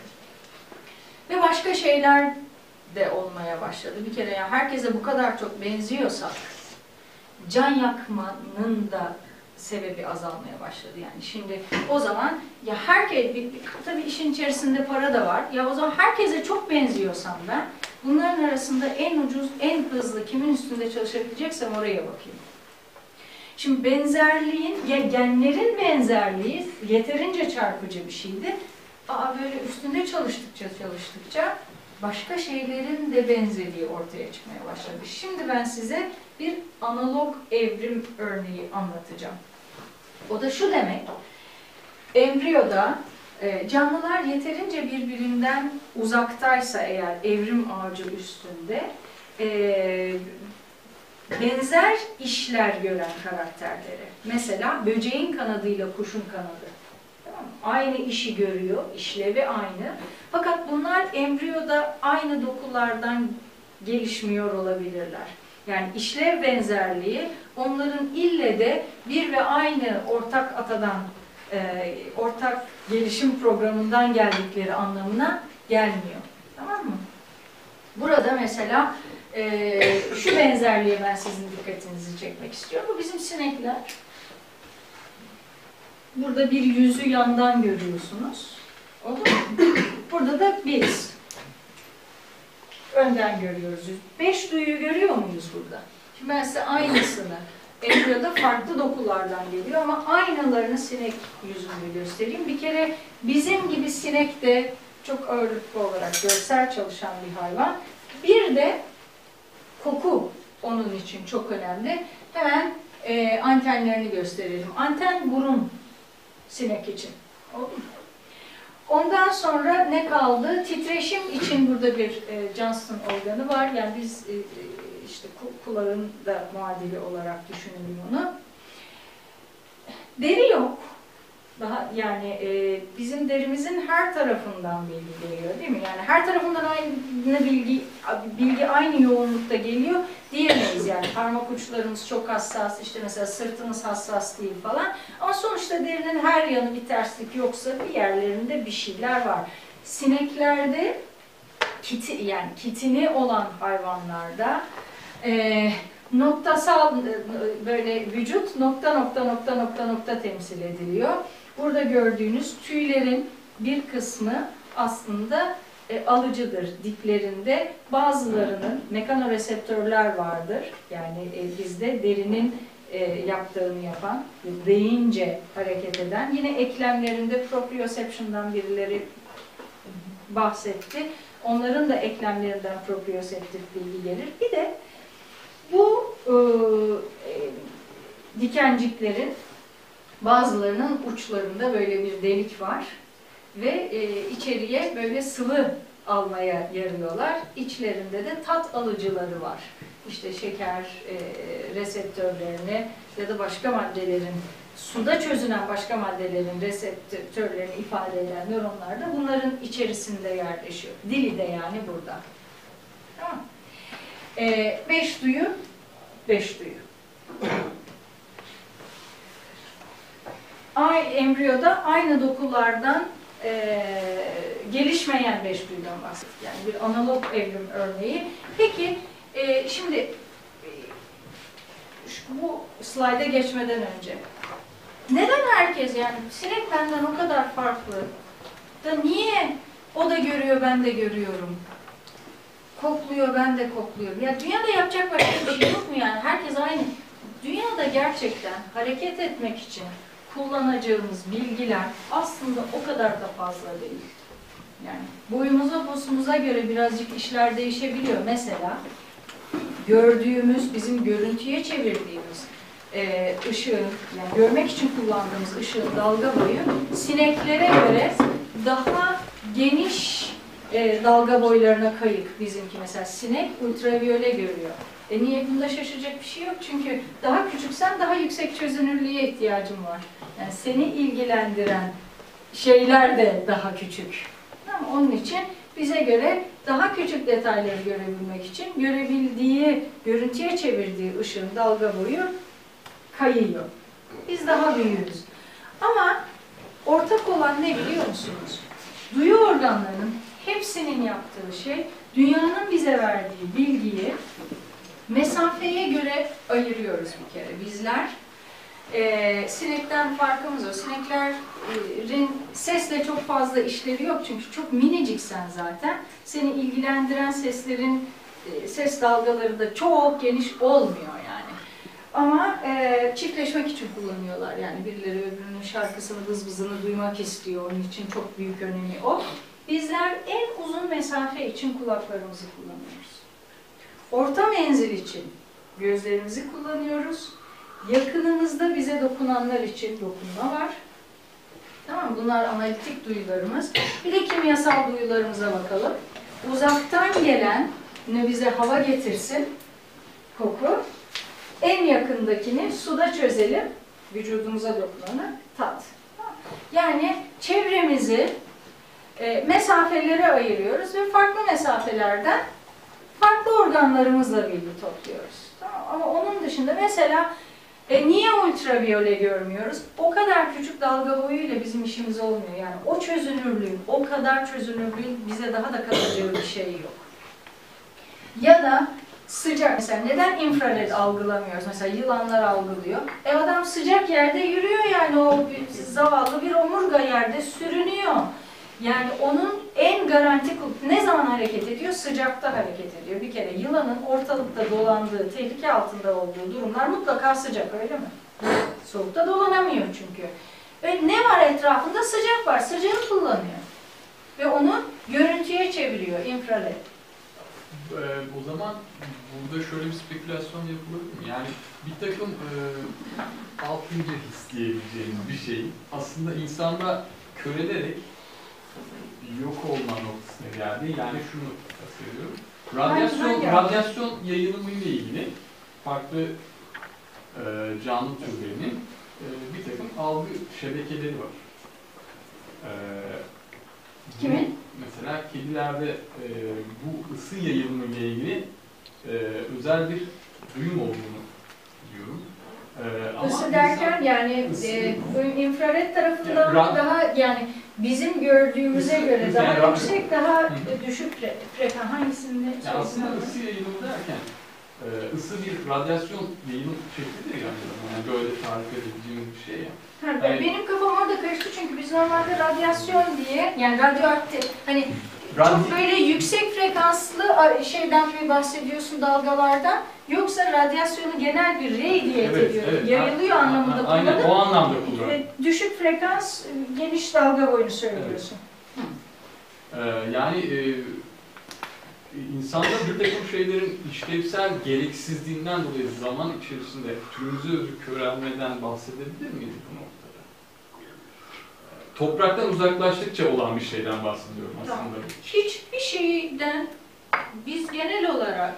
Ve başka şeyler de olmaya başladı. Bir kere yani herkese bu kadar çok benziyorsak can yakmanın da sebebi azalmaya başladı yani. Şimdi o zaman ya herkes, tabii işin içerisinde para da var. Ya o zaman herkese çok benziyorsam ben bunların arasında en ucuz, en hızlı kimin üstünde çalışabileceksem oraya bakayım. Şimdi benzerliğin, ya genlerin benzerliği yeterince çarpıcı bir şeydi. Aa böyle üstünde çalıştıkça çalıştıkça başka şeylerin de benzerliği ortaya çıkmaya başladı. Şimdi ben size bir analog evrim örneği anlatacağım. O da şu demek, embriyoda e, canlılar yeterince birbirinden uzaktaysa eğer evrim ağacı üstünde, e, benzer işler gören karakterleri. Mesela böceğin kanadıyla kuşun kanadı. Tamam mı? Aynı işi görüyor, işlevi aynı. Fakat bunlar embriyoda aynı dokulardan gelişmiyor olabilirler. Yani işlev benzerliği onların ille de bir ve aynı ortak atadan, e, ortak gelişim programından geldikleri anlamına gelmiyor. Tamam mı? Burada mesela e, şu benzerliğe ben sizin dikkatinizi çekmek istiyorum. Bu bizim sinekler. Burada bir yüzü yandan görüyorsunuz. Oldu mu? Burada da biz. Önden görüyoruz. Beş duyuyu görüyor muyuz burada? Şimdi ben size aynısını, embriyoda farklı dokulardan geliyor ama aynalarını sinek yüzünde göstereyim. Bir kere bizim gibi sinek de çok ağırlıklı olarak görsel çalışan bir hayvan. Bir de koku onun için çok önemli. Hemen e, antenlerini gösterelim. Anten burun sinek için. Oldu mu? Ondan sonra ne kaldı? Titreşim için burada bir e, Johnston organı var. Yani biz e, işte kulağın da muadili olarak düşünelim onu. Deri yok. Daha yani e, bizim derimizin her tarafından bilgi geliyor değil mi? Yani her tarafından aynı bilgi bilgi aynı yoğunlukta geliyor diyemeyiz yani. Parmak uçlarımız çok hassas, işte mesela sırtımız hassas değil falan. Ama sonuçta derinin her yanı bir terslik yoksa bir yerlerinde bir şeyler var. Sineklerde kiti yani kitini olan hayvanlarda e, noktasal böyle vücut nokta nokta nokta nokta nokta temsil ediliyor. Burada gördüğünüz tüylerin bir kısmı aslında e, alıcıdır diplerinde. Bazılarının mekanoreseptörler vardır. Yani e, bizde derinin e, yaptığını yapan, değince hareket eden. Yine eklemlerinde proprioception'dan birileri bahsetti. Onların da eklemlerinden proprioseptif bilgi gelir. Bir de bu e, e, dikenciklerin bazılarının uçlarında böyle bir delik var ve e, içeriye böyle sıvı almaya yarıyorlar. İçlerinde de tat alıcıları var. İşte şeker e, reseptörlerini ya da başka maddelerin, suda çözünen başka maddelerin reseptörlerini ifade eden nöronlar da bunların içerisinde yerleşiyor. Dili de yani burada. Tamam. E, beş duyu, beş duyu. Ay, embriyoda aynı dokulardan e, gelişmeyen beş duyudan bahsettik. Yani bir analog evrim örneği. Peki e, şimdi e, şu, bu slayda geçmeden önce neden herkes yani sinek benden o kadar farklı da niye o da görüyor ben de görüyorum? Kokluyor ben de kokluyorum. Ya dünyada yapacak başka bir şey yok mu yani? Herkes aynı. Dünyada gerçekten hareket etmek için kullanacağımız bilgiler aslında o kadar da fazla değil. Yani boyumuza, posumuza göre birazcık işler değişebiliyor. Mesela gördüğümüz, bizim görüntüye çevirdiğimiz e, ışığın, yani görmek için kullandığımız ışığın dalga boyu sineklere göre daha geniş e, dalga boylarına kayık bizimki. Mesela sinek ultraviyole görüyor. E niye? Bunda şaşıracak bir şey yok. Çünkü daha küçüksen daha yüksek çözünürlüğe ihtiyacın var. Yani seni ilgilendiren şeyler de daha küçük. Tamam, onun için bize göre daha küçük detayları görebilmek için görebildiği, görüntüye çevirdiği ışığın dalga boyu kayıyor. Biz daha büyüğüz. Ama ortak olan ne biliyor musunuz? Duyu organlarının hepsinin yaptığı şey dünyanın bize verdiği bilgiyi mesafeye göre ayırıyoruz bir kere. Bizler e, sinekten farkımız o. Sineklerin sesle çok fazla işleri yok çünkü çok miniciksen zaten seni ilgilendiren seslerin e, ses dalgaları da çok geniş olmuyor yani. Ama e, çiftleşmek için kullanıyorlar yani birileri öbürünün şarkısını, vızvızını duymak istiyor. Onun için çok büyük önemi o. Bizler en uzun mesafe için kulaklarımızı kullanıyoruz. Orta menzil için gözlerimizi kullanıyoruz. Yakınımızda bize dokunanlar için dokunma var. Tamam, bunlar analitik duyularımız. Bir de kimyasal duyularımıza bakalım. Uzaktan gelen ne bize hava getirsin, koku. En yakındakini suda çözelim, vücudumuza dokunanı tat. Yani çevremizi e, mesafelere ayırıyoruz ve farklı mesafelerden farklı organlarımızla bilgi topluyoruz. Tamam. Ama onun dışında mesela e, niye ultraviyole görmüyoruz? O kadar küçük dalga boyuyla bizim işimiz olmuyor. Yani o çözünürlüğün, o kadar çözünürlüğün bize daha da katacağı bir şey yok. Ya da sıcak. Mesela neden infrared algılamıyoruz? Mesela yılanlar algılıyor. E adam sıcak yerde yürüyor yani o zavallı bir omurga yerde sürünüyor. Yani onun en garanti ne zaman hareket ediyor? Sıcakta hareket ediyor. Bir kere yılanın ortalıkta dolandığı, tehlike altında olduğu durumlar mutlaka sıcak, öyle mi? Soğukta dolanamıyor çünkü. Ve ne var etrafında? Sıcak var. Sıcağı kullanıyor. Ve onu görüntüye çeviriyor, infrared. Ee, o zaman burada şöyle bir spekülasyon yapılabilir mi? Yani bir takım e, altıncı his diyebileceğimiz bir şey aslında insanda körelerek yok olma noktasına geldi. Yani şunu kastediyorum. Radyasyon, radyasyon yayılımı ile ilgili farklı e, canlı türlerinin e, bir takım algı şebekeleri var. E, Kimin? Mesela kedilerde e, bu ısı yayılımı ile ilgili e, özel bir duyum olduğunu biliyorum. E, ama Isı derken insan, yani ısı, e, infrared tarafından yani, daha yani bizim gördüğümüze ısı, göre daha yani, yüksek, daha hı. düşük fre frekans hangisinde? yani aslında ısı yayılımı derken e, ısı bir radyasyon yayılım şeklidir yani. Yani böyle tarif edebileceğimiz bir şey ya. Ha, Yani, benim kafam orada karıştı çünkü biz normalde radyasyon diye yani radyoaktif hani radyo, çok böyle yüksek frekanslı a- şeyden mi bahsediyorsun, dalgalardan, yoksa radyasyonu genel bir radiate evet, ediyor, evet, yayılıyor a- anlamında a- aynen kullanıp o anlamda kullanıyorum. e, düşük frekans, e, geniş dalga boyunu söylüyorsun. Ee, yani e, insanda bir takım şeylerin işlevsel gereksizliğinden dolayı zaman içerisinde türümüze özgü körelmeden bahsedebilir miyiz bu noktada? Topraktan uzaklaştıkça olan bir şeyden bahsediyorum aslında. Tamam. Hiçbir şeyden biz genel olarak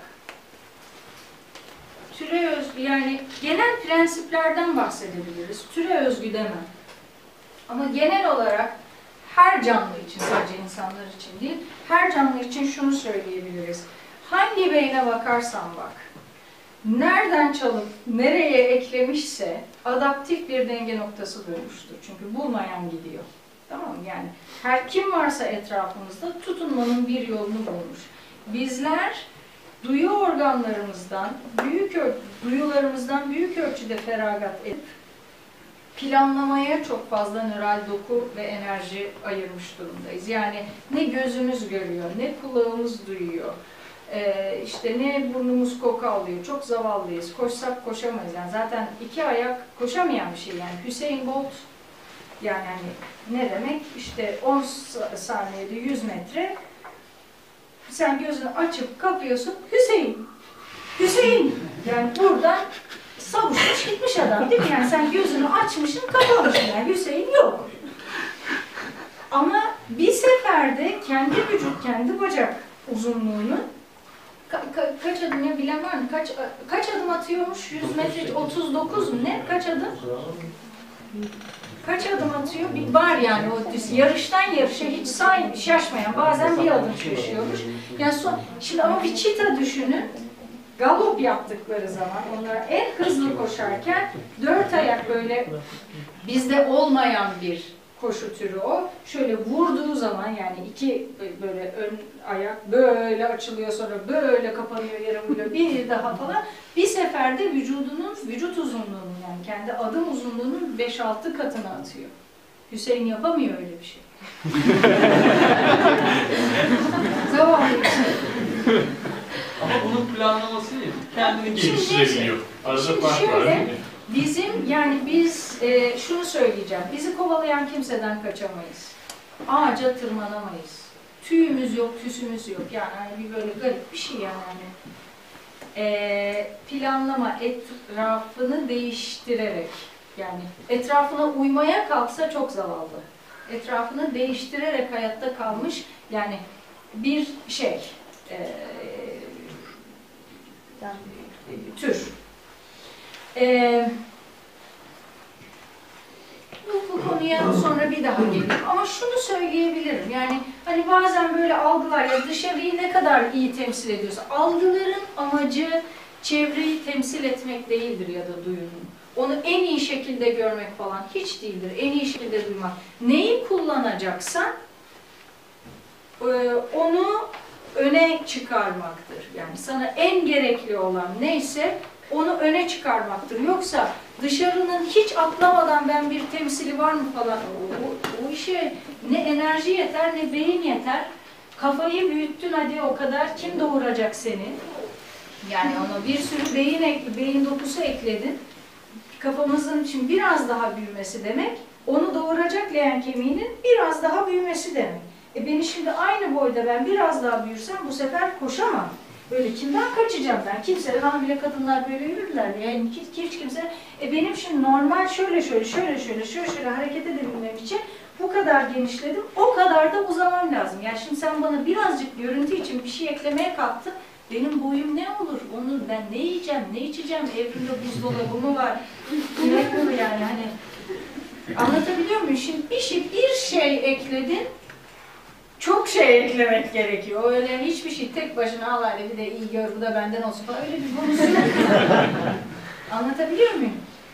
türe özgü, yani genel prensiplerden bahsedebiliriz. Türe özgü demem. Ama genel olarak her canlı için, sadece insanlar için değil, her canlı için şunu söyleyebiliriz. Hangi beyne bakarsan bak, nereden çalıp nereye eklemişse adaptif bir denge noktası bulmuştur. Çünkü bulmayan gidiyor. Tamam mı? Yani her kim varsa etrafımızda tutunmanın bir yolunu bulmuş. Bizler duyu organlarımızdan, büyük duyularımızdan büyük ölçüde feragat edip planlamaya çok fazla nöral doku ve enerji ayırmış durumdayız. Yani ne gözümüz görüyor, ne kulağımız duyuyor, ee, işte ne burnumuz koku alıyor. Çok zavallıyız. Koşsak koşamayız. Yani zaten iki ayak koşamayan bir şey. Yani Hüseyin Bolt, yani hani ne demek? İşte on saniyede yüz metre. Sen gözünü açıp kapıyorsun. Hüseyin! Hüseyin! Yani buradan savuşmuş gitmiş adam değil mi? Yani sen gözünü açmışsın, kapamışsın. Yani Hüseyin yok. Ama bir seferde kendi vücut, kendi bacak uzunluğunu ka ka kaç adım ya bilen var mı? Kaç, kaç adım atıyormuş? yüz metre, otuz dokuz mu ne? Kaç adım? Kaç adım atıyor? Bir var yani o yarıştan yarışa hiç say şaşmayan, bazen bir adım şaşıyormuş. Yani son, şimdi ama bir çita düşünün. Galop yaptıkları zaman, onlar en hızlı koşarken dört ayak böyle bizde olmayan bir koşu türü o. Şöyle vurduğu zaman yani iki böyle ön ayak böyle açılıyor, sonra böyle kapanıyor, yere vuruyor, bir daha falan. Bir seferde vücudunun, vücut uzunluğunun yani kendi adım uzunluğunun beş altı katını atıyor. Hüseyin yapamıyor öyle bir şey. Zavallı bir şey. Ama bunun planlaması değil, kendini Şimdi geliştirebiliyor. Arada Şimdi fark var şöyle, değil mi? bizim yani biz e, şunu söyleyeceğim, bizi kovalayan kimseden kaçamayız. Ağaca tırmanamayız. Tüyümüz yok, tüsümüz yok. Yani hani bir böyle garip bir şey yani. Hani. E, planlama etrafını değiştirerek, yani etrafına uymaya kalksa çok zavallı. Etrafını değiştirerek hayatta kalmış yani bir şey. E, Ee, bu, bu konuya sonra bir daha gelirim. Ama şunu söyleyebilirim. Yani hani bazen böyle algılar ya dışarıyı ne kadar iyi temsil ediyorsa, algıların amacı çevreyi temsil etmek değildir ya da duyunun. Onu en iyi şekilde görmek falan hiç değildir. En iyi şekilde duymak. Neyi kullanacaksan onu öne çıkarmaktır. Yani sana en gerekli olan neyse onu öne çıkarmaktır. Yoksa dışarının hiç atlamadan ben bir temsili var mı falan o, o, o işe ne enerji yeter ne beyin yeter. Kafayı büyüttün hadi o kadar kim doğuracak seni? Yani ona bir sürü beyin ekli, beyin dokusu ekledin. Kafamızın için biraz daha büyümesi demek, onu doğuracak leğen kemiğinin biraz daha büyümesi demek. E beni şimdi aynı boyda ben biraz daha büyürsem bu sefer koşamam. Böyle kimden kaçacağım ben? Kimse, hamile kadınlar böyle yürürler. Yani hiç, hiç kimse, e benim şimdi normal şöyle şöyle şöyle şöyle şöyle şöyle hareket edebilmem için bu kadar genişledim, o kadar da uzamam lazım. Yani şimdi sen bana birazcık görüntü için bir şey eklemeye kalktın. Benim boyum ne olur? Onu ben ne yiyeceğim, ne içeceğim? Evrimde buzdolabı mı var? Yemek mi yani hani? Anlatabiliyor muyum? Şimdi bir şey, bir şey ekledin, çok şey eklemek gerekiyor. Öyle hiçbir şey tek başına al hadi bir de iyi gör, bu da benden olsun falan. Öyle bir konusu yok. Anlatabiliyor muyum?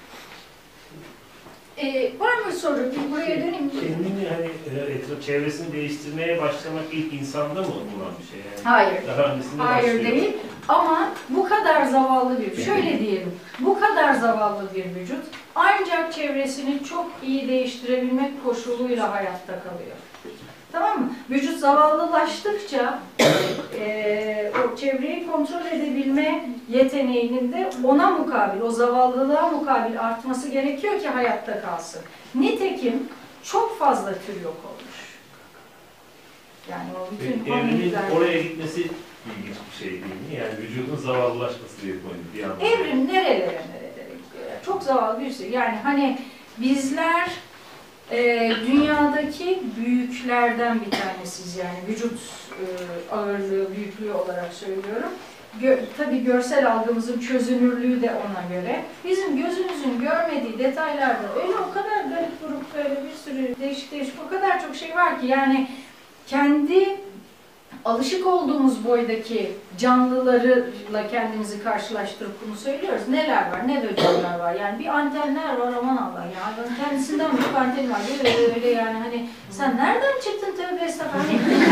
Ee, var mı soru? Bir buraya döneyim. Kendini hani etraf çevresini değiştirmeye başlamak ilk insanda mı olan bir şey? Yani Hayır. daha öncesinde Hayır başlıyor. değil. Ama bu kadar zavallı bir, şöyle diyelim, bu kadar zavallı bir vücut ancak çevresini çok iyi değiştirebilmek koşuluyla hayatta kalıyor. Tamam mı? Vücut zavallılaştıkça e, o çevreyi kontrol edebilme yeteneğinin de ona mukabil, o zavallılığa mukabil artması gerekiyor ki hayatta kalsın. Nitekim çok fazla tür yok olmuş. Yani o bütün Evrenin hominidler- oraya gitmesi ilginç bir şey değil mi? Yani vücudun zavallılaşması diye bir anlamda. Evrim nerelere nerelere gidiyor? Yani çok zavallı bir şey. Yani hani bizler e, dünyadaki büyüklerden bir tanesiyiz. Yani vücut e, ağırlığı, büyüklüğü olarak söylüyorum. Gö tabii görsel algımızın çözünürlüğü de ona göre. Bizim gözümüzün görmediği detaylarda öyle o kadar garip grup böyle bir sürü değişik değişik o kadar çok şey var ki yani kendi alışık olduğumuz boydaki canlılarla kendimizi karşılaştırıp bunu söylüyoruz. Neler var, ne böcekler var. Yani bir antenler var aman Allah ya. Yani kendisinden büyük anten var. Öyle öyle yani hani sen nereden çıktın tövbe estağfurullah.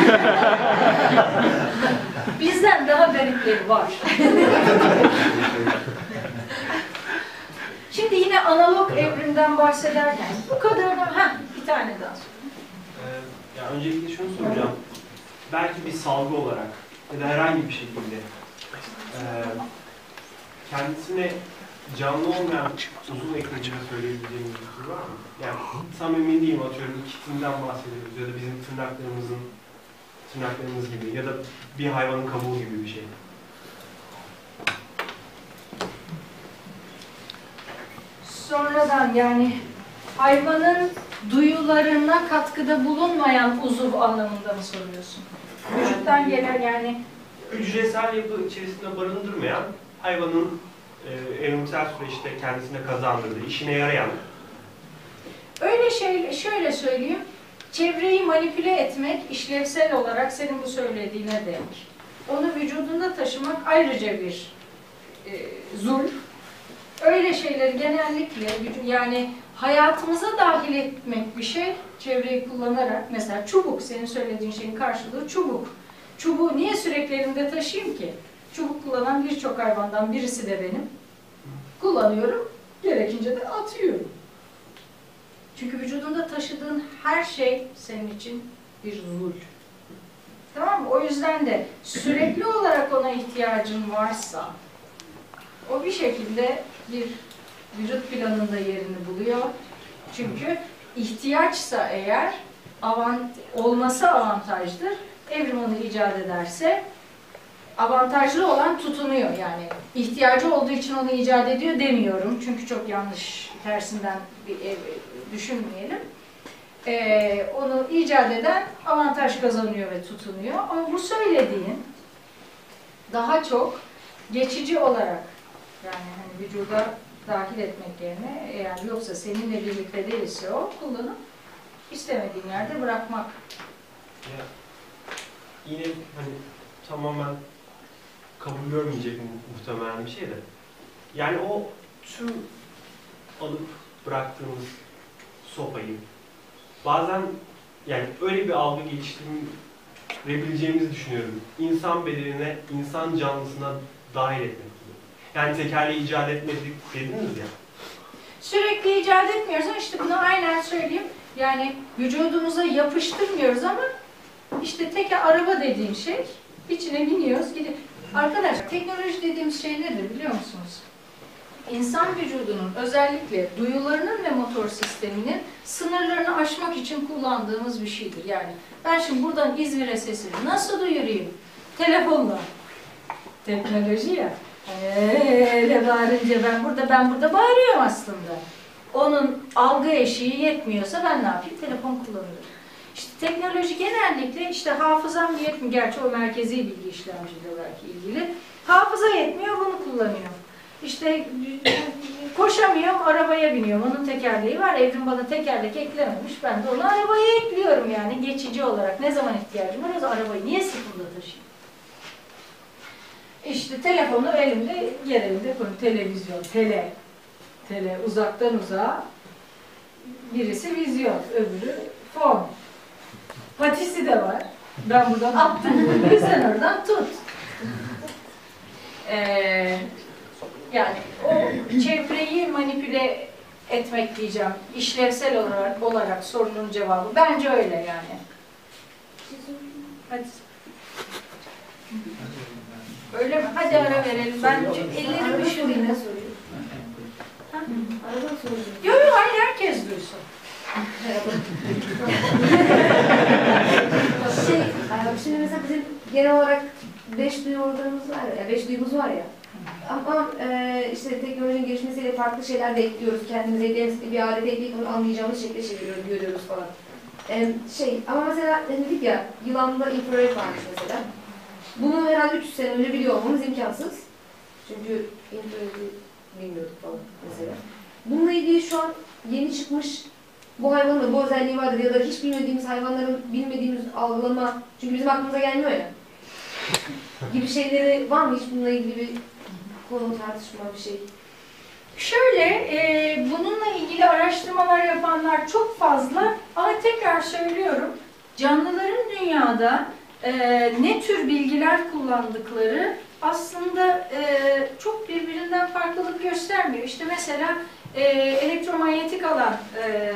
Bizden daha garipleri var. Şimdi yine analog evrimden bahsederken bu kadar da ha bir tane daha sorayım. Ee, ya öncelikle şunu soracağım. Belki bir salgı olarak ya da herhangi bir şekilde e, kendisine canlı olmayan uzun eklediğini söyleyebileceğimiz bir tür var mı? Yani tam emin değilim, atıyorum iki tinden bahsediyoruz ya da bizim tırnaklarımızın tırnaklarımız gibi ya da bir hayvanın kabuğu gibi bir şey. Sonradan yani hayvanın duyularına katkıda bulunmayan uzuv anlamında mı soruyorsun? Vücuttan gelen yani Hücresel yapı içerisinde barındırmayan, hayvanın e, evrimsel süreçte kendisine kazandırdığı, işine yarayan. öyle şey, şöyle söyleyeyim, çevreyi manipüle etmek işlevsel olarak senin bu söylediğine denk. Onu vücudunda taşımak ayrıca bir e, zulm. Öyle şeyleri genellikle yani hayatımıza dahil etmek bir şey, çevreyi kullanarak, mesela çubuk, senin söylediğin şeyin karşılığı çubuk. Çubuğu niye sürekli elimde taşıyayım ki? Çubuk kullanan birçok hayvandan birisi de benim. Kullanıyorum, gerekince de atıyorum. Çünkü vücudunda taşıdığın her şey senin için bir zul. Tamam mı? O yüzden de sürekli olarak ona ihtiyacın varsa, o bir şekilde bir vücut planında yerini buluyor. Çünkü ihtiyaçsa eğer, avant olması avantajdır. Evrim onu icat ederse, avantajlı olan tutunuyor. Yani ihtiyacı olduğu için onu icat ediyor demiyorum. Çünkü çok yanlış, tersinden bir ev, düşünmeyelim. Ee, onu icat eden avantaj kazanıyor ve tutunuyor. Ama bu söylediğin daha çok geçici olarak, yani hani vücuda dahil etmek yerine, eğer yoksa seninle birlikte değilse o kullanıp istemediğin yerde bırakmak. Ya, yine hani tamamen kabul görmeyecek mu- muhtemelen bir şey de. Yani o tüm alıp bıraktığımız sopayı bazen yani öyle bir algı geliştirebileceğimizi düşünüyorum. İnsan bedenine, insan canlısına dahil etmek gibi. Yani tekerleği icat etmedik dediniz ya. Sürekli icat etmiyoruz ama işte bunu aynen söyleyeyim. Yani vücudumuza yapıştırmıyoruz ama işte teker araba dediğim şey, içine biniyoruz, gidiyor. Arkadaşlar teknoloji dediğimiz şey nedir biliyor musunuz? İnsan vücudunun özellikle duyularının ve motor sisteminin sınırlarını aşmak için kullandığımız bir şeydir. Yani ben şimdi buradan İzmir'e sesini nasıl duyurayım? Telefonla. Teknoloji ya. Öyle bağırınca ben burada ben burada bağırıyorum aslında. Onun algı eşiği yetmiyorsa ben ne yapayım? Telefon kullanıyorum. İşte teknoloji genellikle işte hafızam yetmiyor. Gerçi o merkezi bilgi işlemciyle belki ilgili. Hafıza yetmiyor, bunu kullanıyorum. İşte koşamıyorum, arabaya biniyorum. Onun tekerleği var. Evrim bana tekerlek eklememiş. Ben de onu arabaya ekliyorum yani geçici olarak. Ne zaman ihtiyacım var? O zaman arabayı niye sırtımda taşıyayım? İşte telefonu elimde, yer elimde koyun. Televizyon, tele. Tele, uzaktan uzağa. Birisi vizyon, öbürü fon. Patisi de var. Ben buradan attım. Sen oradan tut. Ee, yani o çevreyi manipüle etmek diyeceğim. İşlevsel olarak, olarak sorunun cevabı. Bence öyle yani. Hadi. Öyle mi? Hadi ara verelim. Ben ellerimi üşüdüm. Ne soruyor? Araba soruyor. Yok yok hayır herkes duysun. Şey, şimdi mesela bizim genel olarak beş duyu organımız var ya, beş duyumuz var ya. Ama e, işte teknolojinin gelişmesiyle farklı şeyler de ekliyoruz. Kendimize ekleyen bir alete ekleyip onu anlayacağımız şekilde çeviriyoruz, görüyoruz falan. E, şey, ama mesela dedik ya, yılanda infrared varmış mesela. Bunu herhalde üç yüz sene önce biliyor olmamız imkansız. Çünkü infraredi bilmiyorduk falan mesela. Bununla ilgili şu an yeni çıkmış bu hayvanın da bu özelliği vardır ya da hiç bilmediğimiz hayvanların bilmediğimiz algılama, çünkü bizim aklımıza gelmiyor ya. Gibi şeyleri var mı hiç bununla ilgili bir konu tartışma bir şey? Şöyle, e, bununla ilgili araştırmalar yapanlar çok fazla ama tekrar söylüyorum, canlıların dünyada e, ne tür bilgiler kullandıkları aslında e, çok birbirinden farklılık göstermiyor. İşte mesela e, elektromanyetik alan e,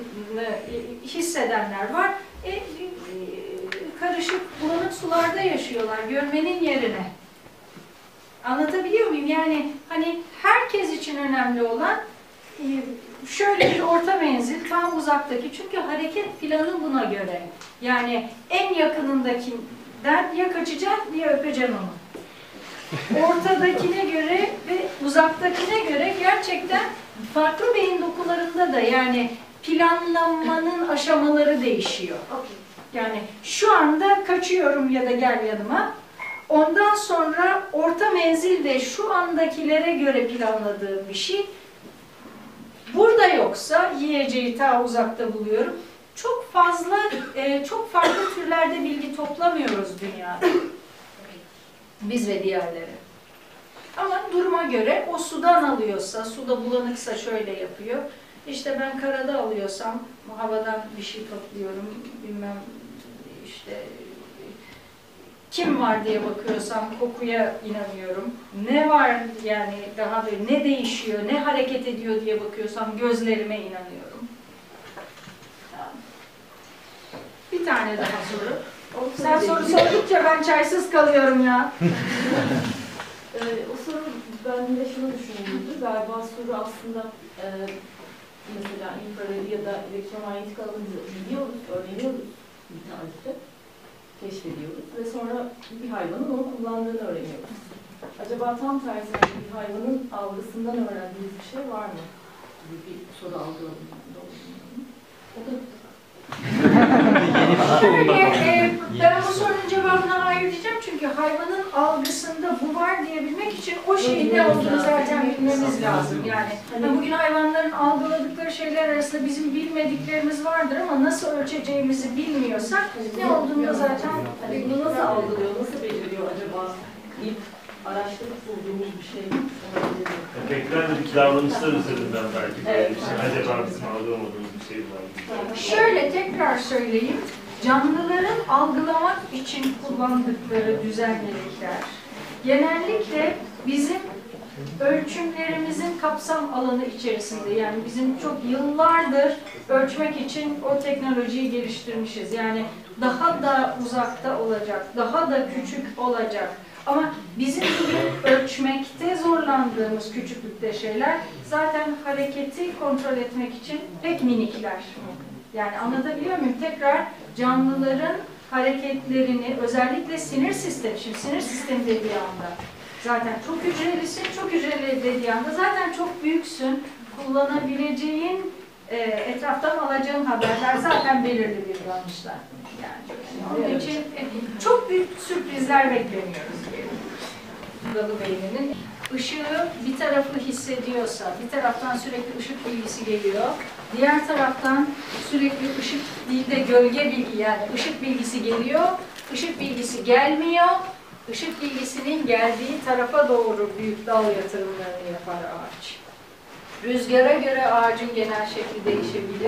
hissedenler var. E, e, karışık, bulanık sularda yaşıyorlar, görmenin yerine. Anlatabiliyor muyum? Yani hani herkes için önemli olan şöyle bir orta menzil, tam uzaktaki. Çünkü hareket planı buna göre. Yani en yakınındakinden ya kaçacaksın ya öpeceksin onu. Ortadakine göre ve uzaktakine göre gerçekten farklı beyin dokularında da yani planlamanın aşamaları değişiyor. Yani şu anda kaçıyorum ya da gel yanıma. Ondan sonra orta menzilde şu andakilere göre planladığım bir şey. Burada yoksa yiyeceği ta uzakta buluyorum. Çok fazla, e, çok farklı türlerde bilgi toplamıyoruz dünyada. Biz ve diğerleri. Ama duruma göre o sudan alıyorsa, suda bulanıksa şöyle yapıyor. İşte ben karada alıyorsam havadan bir şey topluyorum, bilmem işte kim var diye bakıyorsam kokuya inanıyorum. Ne var yani daha bir ne değişiyor, ne hareket ediyor diye bakıyorsam gözlerime inanıyorum. Bir tane daha soru. Sen soru sordukça ben çaysız kalıyorum ya. Ee, o soru ben de şunu düşünüyordu. Galiba soru aslında e, mesela infrared ya da elektromanyetik alanı biliyoruz, öğreniyoruz bir tanesi. Keşfediyoruz ve sonra bir hayvanın onu kullandığını öğreniyoruz. Acaba tam tersi bir hayvanın algısından öğrendiğimiz bir şey var mı? Bir, bir soru algılamında olduğunu. O da Şöyle, e, ben bu sorunun cevabına hayır diyeceğim çünkü hayvanın algısında bu var diyebilmek için o şeyin ne olduğunu zaten bilmemiz lazım. Yani hani bugün hayvanların algıladıkları şeyler arasında bizim bilmediklerimiz vardır ama nasıl ölçeceğimizi bilmiyorsak ne olduğunu da zaten Hani bunu nasıl algılıyor, nasıl belirliyor acaba? İlk araştırıp bulduğumuz bir şey mi? Beklerdeki davranışlar üzerinden belki Evet. bir şey. Acaba bizim algılamadığımız bir şey var. Şöyle tekrar söyleyeyim. Canlıların algılamak için kullandıkları düzenlilikler genellikle bizim ölçümlerimizin kapsam alanı içerisinde. Yani bizim çok yıllardır ölçmek için o teknolojiyi geliştirmişiz. Yani daha da uzakta olacak, daha da küçük olacak. Ama bizim bugün ölçmekte zorlandığımız küçüklükte şeyler zaten hareketi kontrol etmek için pek minikler. Yani anlatabiliyor muyum? Tekrar canlıların hareketlerini, özellikle sinir sistemi, şimdi sinir sistemi dediği anda zaten çok hücrelisin, çok hücreli dediği anda zaten çok büyüksün, kullanabileceğin, e, etraftan alacağın haberler zaten belirli bir yanlışlar. Yani onun için e, çok büyük sürprizler beklemiyoruz diyelim. Galı beyninin ışığı bir tarafı hissediyorsa, bir taraftan sürekli ışık bilgisi geliyor, diğer taraftan sürekli ışık değil de gölge bilgi, yani ışık bilgisi geliyor, ışık bilgisi gelmiyor, ışık bilgisinin geldiği tarafa doğru büyük dal yatırımlarını yapar ağaç. Rüzgara göre ağacın genel şekli değişebilir.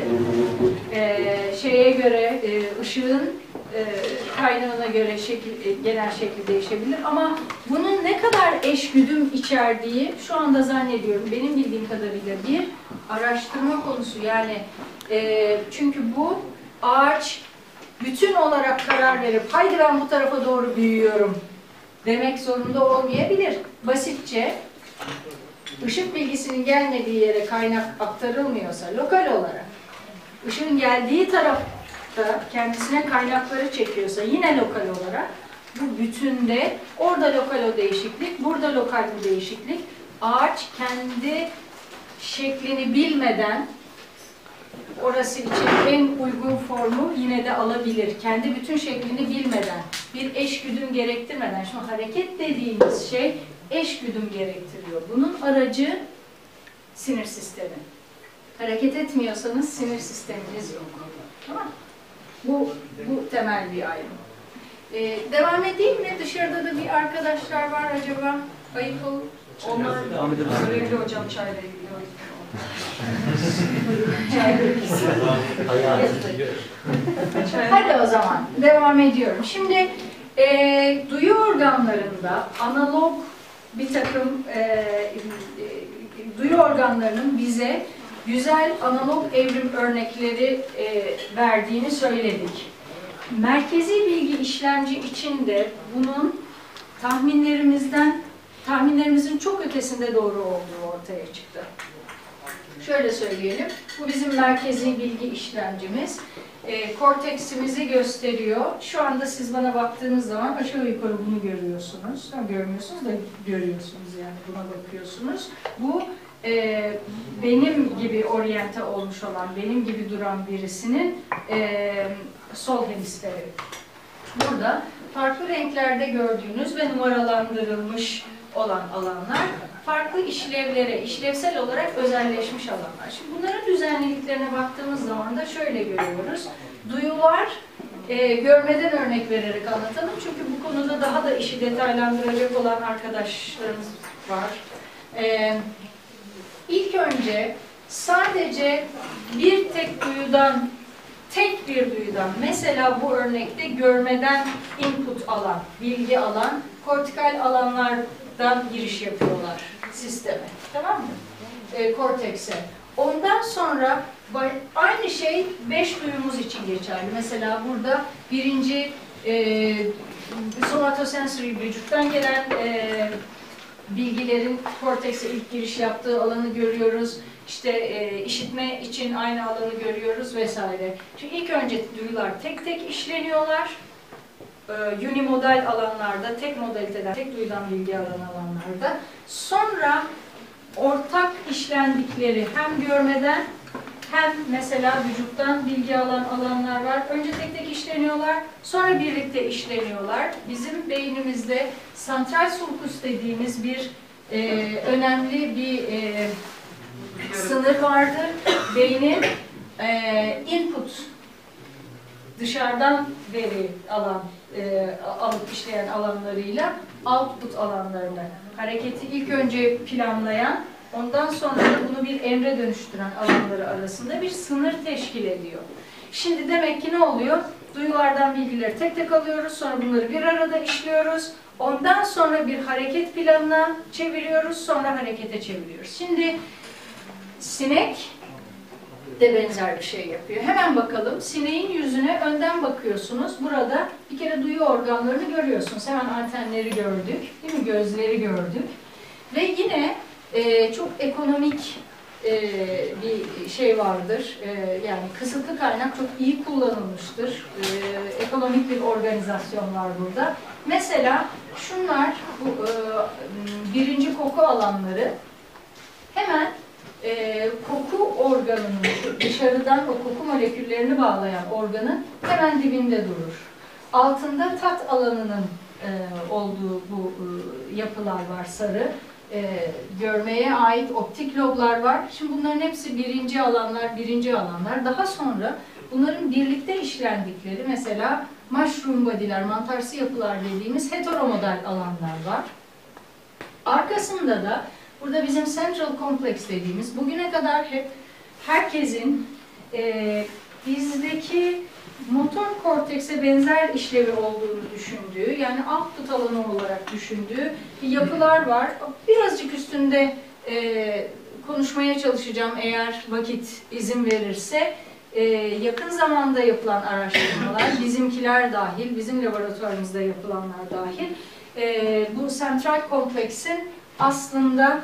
Ee, şeye göre, e, ışığın e, kaynağına göre şekil, e, genel şekli değişebilir. Ama bunun ne kadar eşgüdüm içerdiği şu anda zannediyorum benim bildiğim kadarıyla bir araştırma konusu. Yani e, çünkü bu ağaç bütün olarak karar verip haydi ben bu tarafa doğru büyüyorum demek zorunda olmayabilir. Basitçe Işık bilgisinin gelmediği yere kaynak aktarılmıyorsa lokal olarak, ışığın geldiği tarafta kendisine kaynakları çekiyorsa yine lokal olarak, bu bütünde orada lokal o değişiklik, burada lokal bu değişiklik, ağaç kendi şeklini bilmeden orası için en uygun formu yine de alabilir. Kendi bütün şeklini bilmeden, bir eşgüdüm gerektirmeden, şimdi hareket dediğimiz şey eşgüdüm gerektiriyor. Bunun aracı sinir sistemi. Hareket etmiyorsanız sinir sisteminiz yok. Tamam. Bu, bu temel bir ayrım. Ee, devam edeyim mi? Dışarıda da bir arkadaşlar var acaba. Ayıp olur. Onlar öğrenci hocam çayla ilgili. Hadi o zaman devam ediyorum. Şimdi e, duyu organlarında analog bir takım e, e, duyu organlarının bize güzel analog evrim örnekleri e, verdiğini söyledik. Merkezi bilgi işlemci için de bunun tahminlerimizden tahminlerimizin çok ötesinde doğru olduğu ortaya çıktı. Şöyle söyleyelim, bu bizim merkezi bilgi işlemcimiz. E, korteksimizi gösteriyor. Şu anda siz bana baktığınız zaman aşağı yukarı bunu görüyorsunuz. Ha, görmüyorsunuz da görüyorsunuz yani buna bakıyorsunuz. Bu e, benim gibi oryante olmuş olan, benim gibi duran birisinin e, sol hemisferi. Burada farklı renklerde gördüğünüz ve numaralandırılmış olan alanlar farklı işlevlere, işlevsel olarak özelleşmiş alanlar. Şimdi bunların düzenliliklerine baktığımız zaman da şöyle görüyoruz. Duyular, e, görmeden örnek vererek anlatalım. Çünkü bu konuda daha da işi detaylandıracak olan arkadaşlarımız var. E, ilk önce sadece bir tek duyudan, tek bir duyudan, mesela bu örnekte görmeden input alan, bilgi alan, kortikal alanlardan giriş yapıyorlar sisteme. Tamam mı? E, kortekse. Ondan sonra aynı şey beş duyumuz için geçerli. Mesela burada birinci e, somatosensory vücuttan gelen e, bilgilerin kortekse ilk giriş yaptığı alanı görüyoruz. İşte e, işitme için aynı alanı görüyoruz vesaire. Çünkü ilk önce duyular tek tek işleniyorlar. E, unimodal alanlarda, tek modaliteden, tek duyudan bilgi alan alanlarda. Sonra ortak işlendikleri hem görmeden hem mesela vücuttan bilgi alan alanlar var. Önce tek tek işleniyorlar, sonra birlikte işleniyorlar. Bizim beynimizde santral sulcus dediğimiz bir e, önemli bir e, sınır vardır. Beynin e, input, dışarıdan veri alan, e, alıp işleyen alanlarıyla output alanlarında hareketi ilk önce planlayan, ondan sonra da bunu bir emre dönüştüren alanları arasında bir sınır teşkil ediyor. Şimdi demek ki ne oluyor? Duyulardan bilgileri tek tek alıyoruz, sonra bunları bir arada işliyoruz. Ondan sonra bir hareket planına çeviriyoruz, sonra harekete çeviriyoruz. Şimdi sinek de benzer bir şey yapıyor. Hemen bakalım. Sineğin yüzüne önden bakıyorsunuz. Burada bir kere duyu organlarını görüyorsunuz. Hemen antenleri gördük, değil mi? Gözleri gördük. Ve yine e, çok ekonomik e, bir şey vardır. E, yani kısıtlı kaynak çok iyi kullanılmıştır. E, ekonomik bir organizasyon var burada. Mesela şunlar bu e, birinci koku alanları. Hemen e, koku organının, dışarıdan o koku moleküllerini bağlayan organın hemen dibinde durur. Altında tat alanının e, olduğu bu e, yapılar var, sarı. E, görmeye ait optik loblar var. Şimdi bunların hepsi birinci alanlar, birinci alanlar. Daha sonra bunların birlikte işlendikleri, mesela mushroom body'ler, mantarsı yapılar dediğimiz heteromodal alanlar var. Arkasında da burada bizim central complex dediğimiz, bugüne kadar hep herkesin e, bizdeki motor kortekse benzer işlevi olduğunu düşündüğü, yani output alanı olarak düşündüğü yapılar var. Birazcık üstünde e, konuşmaya çalışacağım eğer vakit izin verirse. E, yakın zamanda yapılan araştırmalar, bizimkiler dahil, bizim laboratuvarımızda yapılanlar dahil, e, bu sentral kompleksin aslında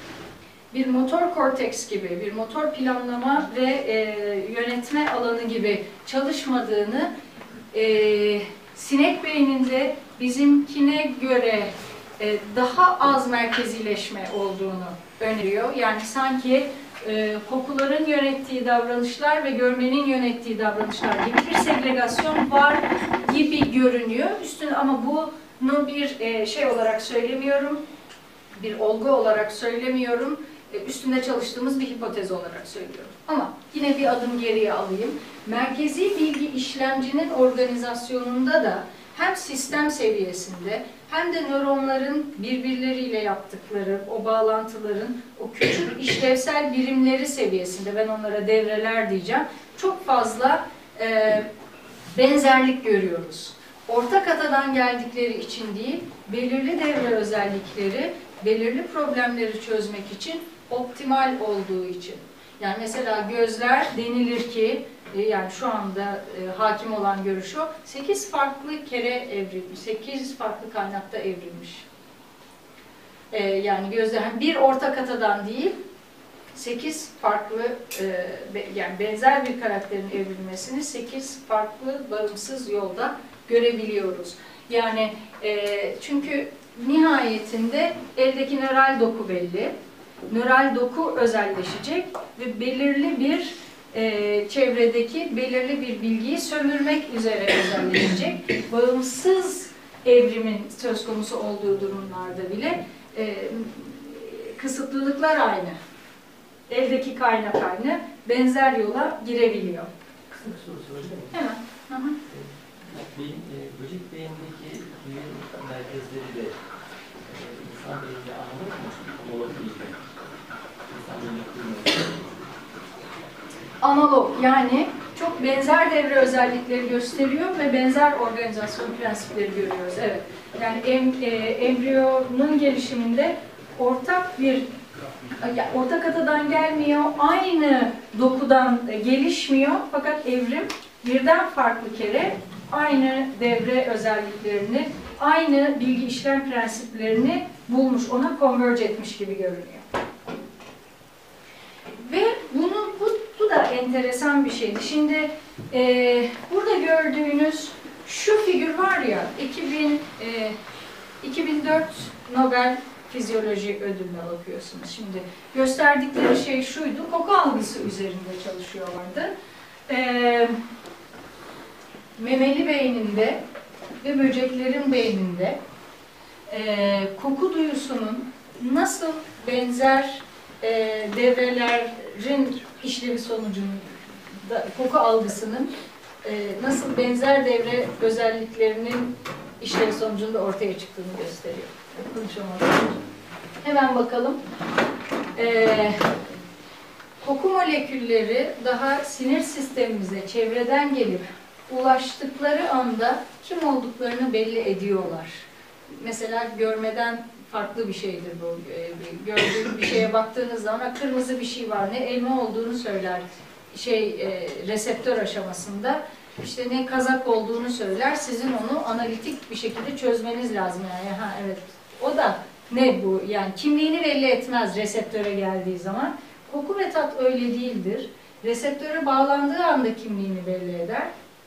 bir motor korteks gibi, bir motor planlama ve e, yönetme alanı gibi çalışmadığını, e, sinek beyninde bizimkine göre e, daha az merkezileşme olduğunu öneriyor. Yani sanki e, kokuların yönettiği davranışlar ve görmenin yönettiği davranışlar gibi bir segregasyon var gibi görünüyor. Üstüne ama bunu bir e, şey olarak söylemiyorum, bir olgu olarak söylemiyorum. Üstünde çalıştığımız bir hipotez olarak söylüyorum. Ama yine bir adım geriye alayım. Merkezi bilgi işlemcinin organizasyonunda da hem sistem seviyesinde hem de nöronların birbirleriyle yaptıkları o bağlantıların o küçük işlevsel birimleri seviyesinde, ben onlara devreler diyeceğim, çok fazla e, benzerlik görüyoruz. Orta katadan geldikleri için değil, belirli devre özellikleri, belirli problemleri çözmek için optimal olduğu için. Yani mesela gözler denilir ki, yani şu anda e, hakim olan görüş o, sekiz farklı kere evrilmiş, sekiz farklı kaynakta evrilmiş. E, yani gözler bir orta katadan değil, sekiz farklı, e, be, yani benzer bir karakterin evrilmesini sekiz farklı bağımsız yolda görebiliyoruz. Yani e, çünkü nihayetinde eldeki nöral doku belli. Nöral doku özelleşecek ve belirli bir e, çevredeki belirli bir bilgiyi sömürmek üzere özelleşecek. Bağımsız evrimin söz konusu olduğu durumlarda bile e, kısıtlılıklar aynı. Eldeki kaynak aynı. Benzer yola girebiliyor. Kısa bir soru sorabilir miyim? Hemen. Hı hı. Beyin, e, böcek beyindeki duyu merkezleri de e, insan beyinde analog mu olabilir? İnsan beyinde duymuyor. Analog, yani çok benzer devre özellikleri gösteriyor ve benzer organizasyon prensipleri görüyoruz. Evet. Yani em, e, embriyonun gelişiminde ortak bir yani orta katadan gelmiyor, aynı dokudan gelişmiyor fakat evrim birden farklı kere aynı devre özelliklerini, aynı bilgi işlem prensiplerini bulmuş, ona converge etmiş gibi görünüyor. Ve bunu, bu, bu da enteresan bir şeydi. Şimdi e, burada gördüğünüz şu figür var ya, iki bin, e, iki bin dört Nobel fizyoloji ödülüne bakıyorsunuz. Şimdi gösterdikleri şey şuydu, koku algısı üzerinde çalışıyorlardı. Ee, memeli beyninde ve böceklerin beyninde e, koku duyusunun nasıl benzer e, devrelerin işlevi sonucunda koku algısının e, nasıl benzer devre özelliklerinin işlevi sonucunda ortaya çıktığını gösteriyor. Konuşamadım. Hemen bakalım. Ee, koku molekülleri daha sinir sistemimize çevreden gelip ulaştıkları anda kim olduklarını belli ediyorlar. Mesela görmeden farklı bir şeydir bu. Ee, gördüğünüz bir şeye baktığınız zaman kırmızı bir şey var. Ne elma olduğunu söyler. Şey e, reseptör aşamasında. İşte ne kazak olduğunu söyler. Sizin onu analitik bir şekilde çözmeniz lazım. Yani ha evet. O da ne bu? Yani kimliğini belli etmez reseptöre geldiği zaman. Koku ve tat öyle değildir. Reseptöre bağlandığı anda kimliğini belli eder.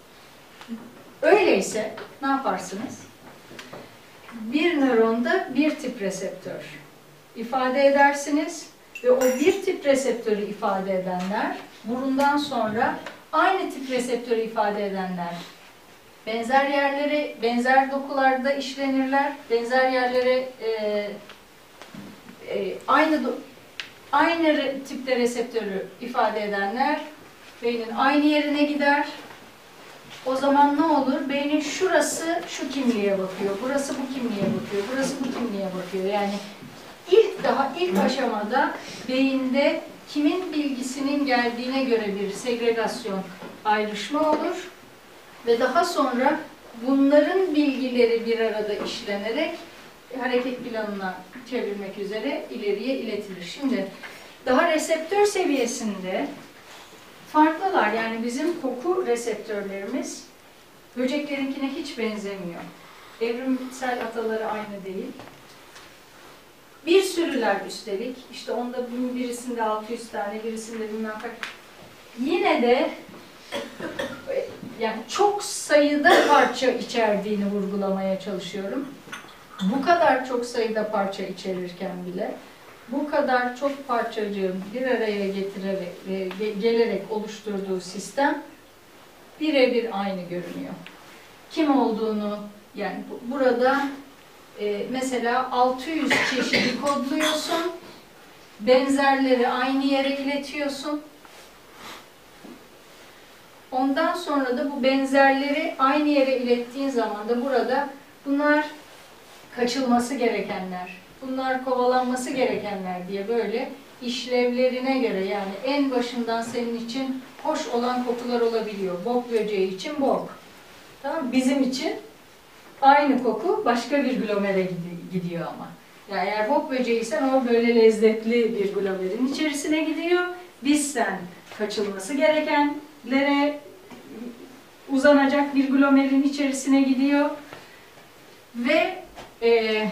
Öyleyse ne yaparsınız? Bir nöronda bir tip reseptör ifade edersiniz ve o bir tip reseptörü ifade edenler burundan sonra aynı tip reseptörü ifade edenler benzer yerlere, benzer dokularda işlenirler. Benzer yerlere e, e, aynı do, aynı tipte reseptörü ifade edenler beynin aynı yerine gider. O zaman ne olur? Beynin şurası şu kimliğe bakıyor, burası bu kimliğe bakıyor, burası bu kimliğe bakıyor. Yani ilk daha ilk aşamada beyinde kimin bilgisinin geldiğine göre bir segregasyon, ayrışma olur ve daha sonra bunların bilgileri bir arada işlenerek hareket planına çevirmek üzere ileriye iletilir. Şimdi daha reseptör seviyesinde farklılar. Yani bizim koku reseptörlerimiz böceklerinkine hiç benzemiyor. Evrimsel ataları aynı değil. Bir sürüler üstelik. İşte onda birisinde altı yüz tane, birisinde bilmem kaç. Yine de yani çok sayıda parça içerdiğini vurgulamaya çalışıyorum. Bu kadar çok sayıda parça içerirken bile bu kadar çok parçacığın bir araya getirerek ve gelerek oluşturduğu sistem birebir aynı görünüyor. Kim olduğunu yani burada e, mesela altı yüz çeşidi kodluyorsun, benzerleri aynı yere iletiyorsun. Ondan sonra da bu benzerleri aynı yere ilettiğin zaman da burada bunlar kaçılması gerekenler, bunlar kovalanması gerekenler diye böyle işlevlerine göre yani en başından senin için hoş olan kokular olabiliyor. Bok böceği için bok. Tamam, bizim için aynı koku başka bir glomere gidiyor ama. Yani eğer bok böceğiysen o böyle lezzetli bir glomerin içerisine gidiyor. Bizsen kaçılması gerekenlere uzanacak bir glomerin içerisine gidiyor. Ve e,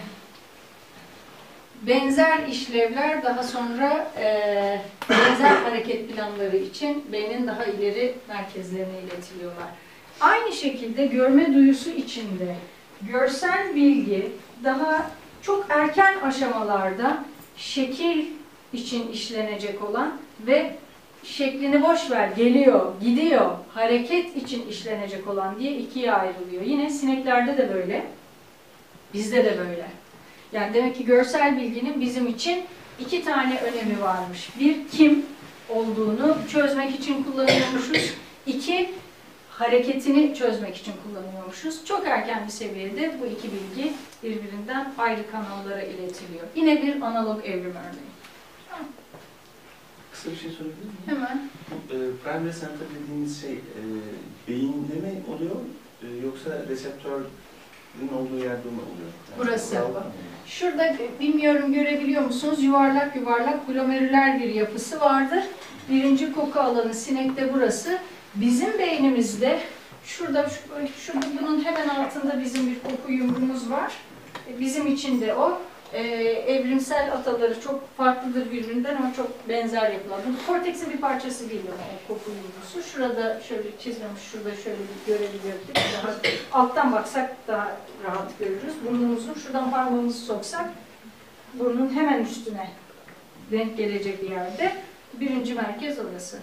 benzer işlevler daha sonra e, benzer hareket planları için beynin daha ileri merkezlerine iletiliyorlar. Aynı şekilde görme duyusu içinde görsel bilgi daha çok erken aşamalarda şekil için işlenecek olan ve şeklini boş ver, geliyor, gidiyor, hareket için işlenecek olan diye ikiye ayrılıyor. Yine sineklerde de böyle, bizde de böyle. Yani demek ki görsel bilginin bizim için iki tane önemi varmış. Bir, kim olduğunu çözmek için kullanıyormuşuz. İki, hareketini çözmek için kullanıyormuşuz. Çok erken bir seviyede bu iki bilgi birbirinden ayrı kanallara iletiliyor. Yine bir analog evrim örneği. Kısa bir şey sorabilir miyim? Hemen. E, primary center dediğimiz şey e, beyinde mi oluyor e, yoksa reseptörün olduğu yerde mi oluyor? Yani burası. Var. Şurada bilmiyorum görebiliyor musunuz? Yuvarlak yuvarlak glomerüler bir yapısı vardır. Birinci koku alanı sinekte burası. Bizim beynimizde şurada, şurada bunun hemen altında bizim bir koku yumruğumuz var. Bizim için de o. Ee, evrimsel ataları çok farklıdır birbirinden ama çok benzer yapılar. Bu korteksin bir parçası değil o koku yumruğusu. Şurada şöyle çizmemiş, şurada şöyle bir görebilirdik. Daha alttan baksak daha rahat görürüz. Burnumuzun şuradan parmağımızı soksak burnun hemen üstüne denk gelecek bir yerde. Birinci merkez orası.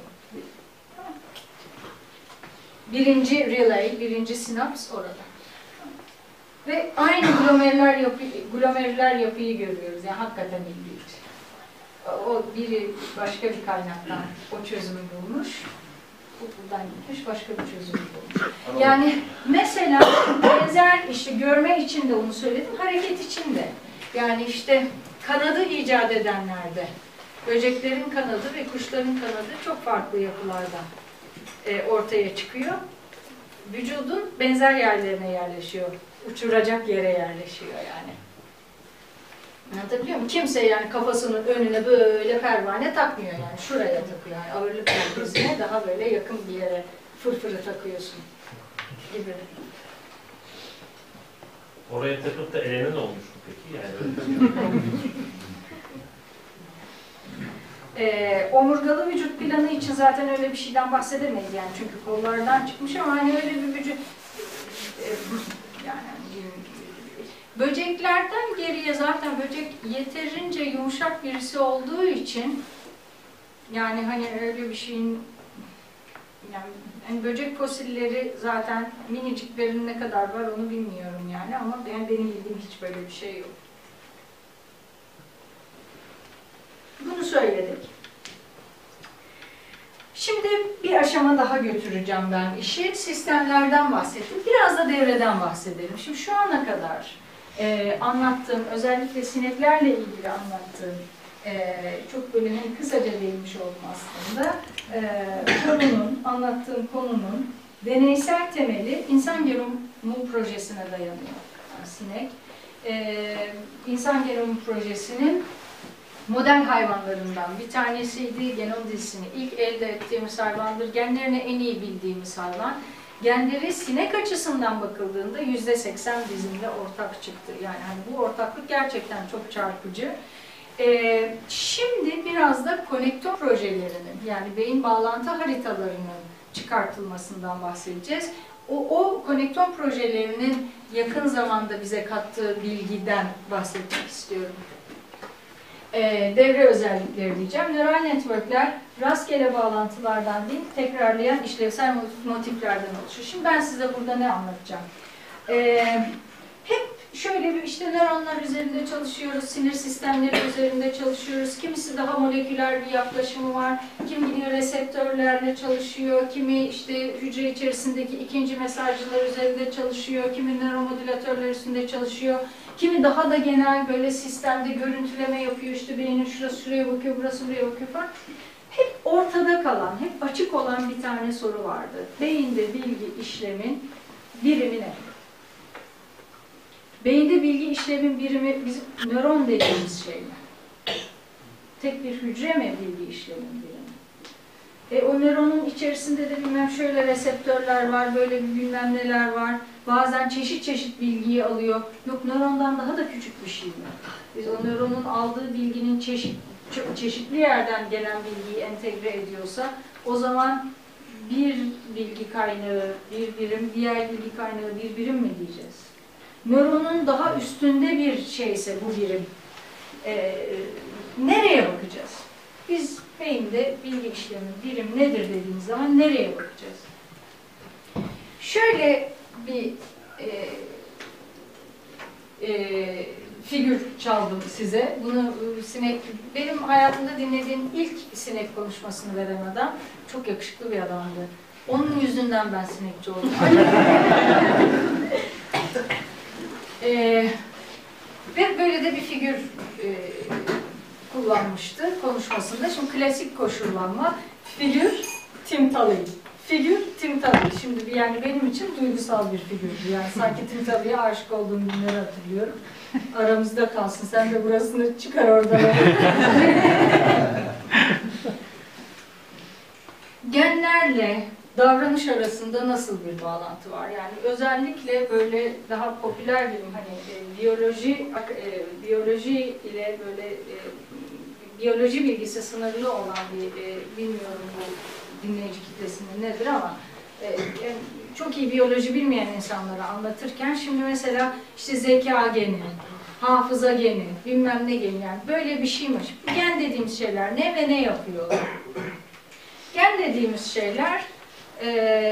Birinci relay, birinci sinaps orada. Ve aynı glomerular yapı, glomerular yapıyı görüyoruz. Yani hakikaten ilginç. O biri başka bir kaynaktan o çözümü bulmuş. Bu buradan gitmiş, başka bir çözüm bulmuş. Yani mesela benzer işte görme için de onu söyledim, hareket için de. Yani işte kanadı icat edenlerde, böceklerin kanadı ve kuşların kanadı çok farklı yapılardan e, ortaya çıkıyor. Vücudun benzer yerlerine yerleşiyor. Uçuracak yere yerleşiyor yani. Anlatabiliyor muyum? Kimse yani kafasının önüne böyle pervane takmıyor yani. Şuraya takıyor. Yani ağırlık merkezine daha böyle yakın bir yere fırfırı takıyorsun gibi. Oraya takıp da elene ne olmuş mu peki? Yani öyle Ee, omurgalı vücut planı için zaten öyle bir şeyden bahsedemeyiz yani çünkü kollardan çıkmış ama hani öyle bir vücut e, yani böceklerden geriye zaten böcek yeterince yumuşak birisi olduğu için yani hani öyle bir şeyin yani hani böcek fosilleri zaten miniciklerin ne kadar var onu bilmiyorum yani ama yani benim bildiğim hiç böyle bir şey yok. Bunu söyledik. Şimdi bir aşama daha götüreceğim ben işi. Sistemlerden bahsettim. Biraz da devreden bahsedelim. Şimdi şu ana kadar e, anlattığım, özellikle sineklerle ilgili anlattığım, e, çok böyle hani kısaca değinmiş oldum aslında. E, konunun, anlattığım konunun deneysel temeli insan genomu projesine dayanıyor. Yani sinek. E, insan genomu projesinin model hayvanlarından bir tanesiydi. Genom dizisini ilk elde ettiğimiz hayvandır. Genlerini en iyi bildiğimiz hayvan. Genleri sinek açısından bakıldığında yüzde seksen bizimle ortak çıktı. Yani hani bu ortaklık gerçekten çok çarpıcı. Ee, şimdi biraz da konektör projelerinin yani beyin bağlantı haritalarının çıkartılmasından bahsedeceğiz. O, o konektör projelerinin yakın zamanda bize kattığı bilgiden bahsetmek istiyorum. Ee, devre özellikleri diyeceğim. Nöral networkler rastgele bağlantılardan değil, tekrarlayan işlevsel motiflerden oluşuyor. Şimdi ben size burada ne anlatacağım? Ee, hep şöyle bir işte nöronlar üzerinde çalışıyoruz, sinir sistemleri üzerinde çalışıyoruz. Kimisi daha moleküler bir yaklaşımı var, kimi gidiyor reseptörlerle çalışıyor, kimi işte hücre içerisindeki ikinci mesajcılar üzerinde çalışıyor, kimi nöromodülatörler üstünde çalışıyor. Kimi daha da genel böyle sistemde görüntüleme yapıyor, işte beynin şurası şuraya bakıyor, burası buraya bakıyor falan. Hep ortada kalan, hep açık olan bir tane soru vardı. Beyinde bilgi işlemin birimi ne? Beyinde bilgi işlemin birimi bizim nöron dediğimiz şey mi? Tek bir hücre mi bilgi işlemin birimi? E, o nöronun içerisinde de bilmem şöyle reseptörler var, böyle bir bilmem neler var. Bazen çeşit çeşit bilgiyi alıyor. Yok nörondan daha da küçük bir şey mi? Biz o nöronun aldığı bilginin çeşit, çeşitli yerden gelen bilgiyi entegre ediyorsa o zaman bir bilgi kaynağı, bir birim, diğer bilgi kaynağı bir birim mi diyeceğiz? Nöronun daha üstünde bir şeyse bu birim. Ee, nereye bakacağız? Biz beyinde bilgi işlemi birim nedir dediğimiz zaman nereye bakacağız? Şöyle bir e, e, figür çaldım size. Bunu sinek, benim hayatımda dinlediğim ilk sinek konuşmasını veren adam çok yakışıklı bir adamdı. Onun yüzünden ben sinekçi oldum. e, ve böyle de bir figür e, kullanmıştı konuşmasında. Şimdi klasik koşullanma figür Tim Talley. Figür Tim Talley. Şimdi bir yani benim için duygusal bir figürdü. Yani sanki Tim Talley'e aşık olduğum günleri hatırlıyorum. Aramızda kalsın. Sen de burasını çıkar oradan. Genlerle davranış arasında nasıl bir bağlantı var? Yani özellikle böyle daha popüler bir hani e, biyoloji e, biyoloji ile böyle e, biyoloji bilgisi sınırlı olan bir e, bilmiyorum bu dinleyici kitlesinin nedir ama e, yani çok iyi biyoloji bilmeyen insanlara anlatırken şimdi mesela işte zeka geni, hafıza geni, bilmem ne geni, yani böyle bir şeymiş. Gen dediğimiz şeyler ne ve ne yapıyorlar? Gen dediğimiz şeyler e,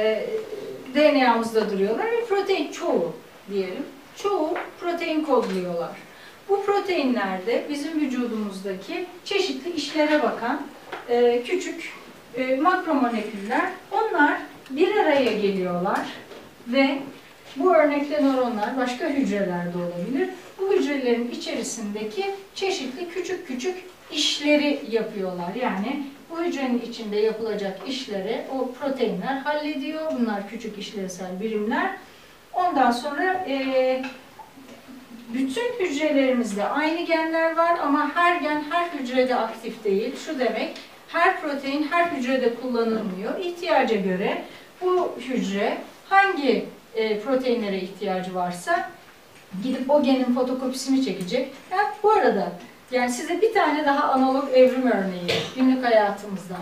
D N A'mızda duruyorlar ve protein çoğu diyelim. Çoğu protein kodluyorlar. Bu proteinlerde bizim vücudumuzdaki çeşitli işlere bakan e, küçük e, makromoleküller, onlar bir araya geliyorlar ve bu örnekte nöronlar başka hücrelerde olabilir. Bu hücrelerin içerisindeki çeşitli küçük küçük işleri yapıyorlar. Yani bu hücrenin içinde yapılacak işleri o proteinler hallediyor. Bunlar küçük işlevsel birimler. Ondan sonra e, bütün hücrelerimizde aynı genler var ama her gen her hücrede aktif değil. Şu demek, her protein her hücrede kullanılmıyor. İhtiyaca göre bu hücre hangi e, proteinlere ihtiyacı varsa gidip o genin fotokopisini çekecek. Yani bu arada yani size bir tane daha analog evrim örneği günlük hayatımızda.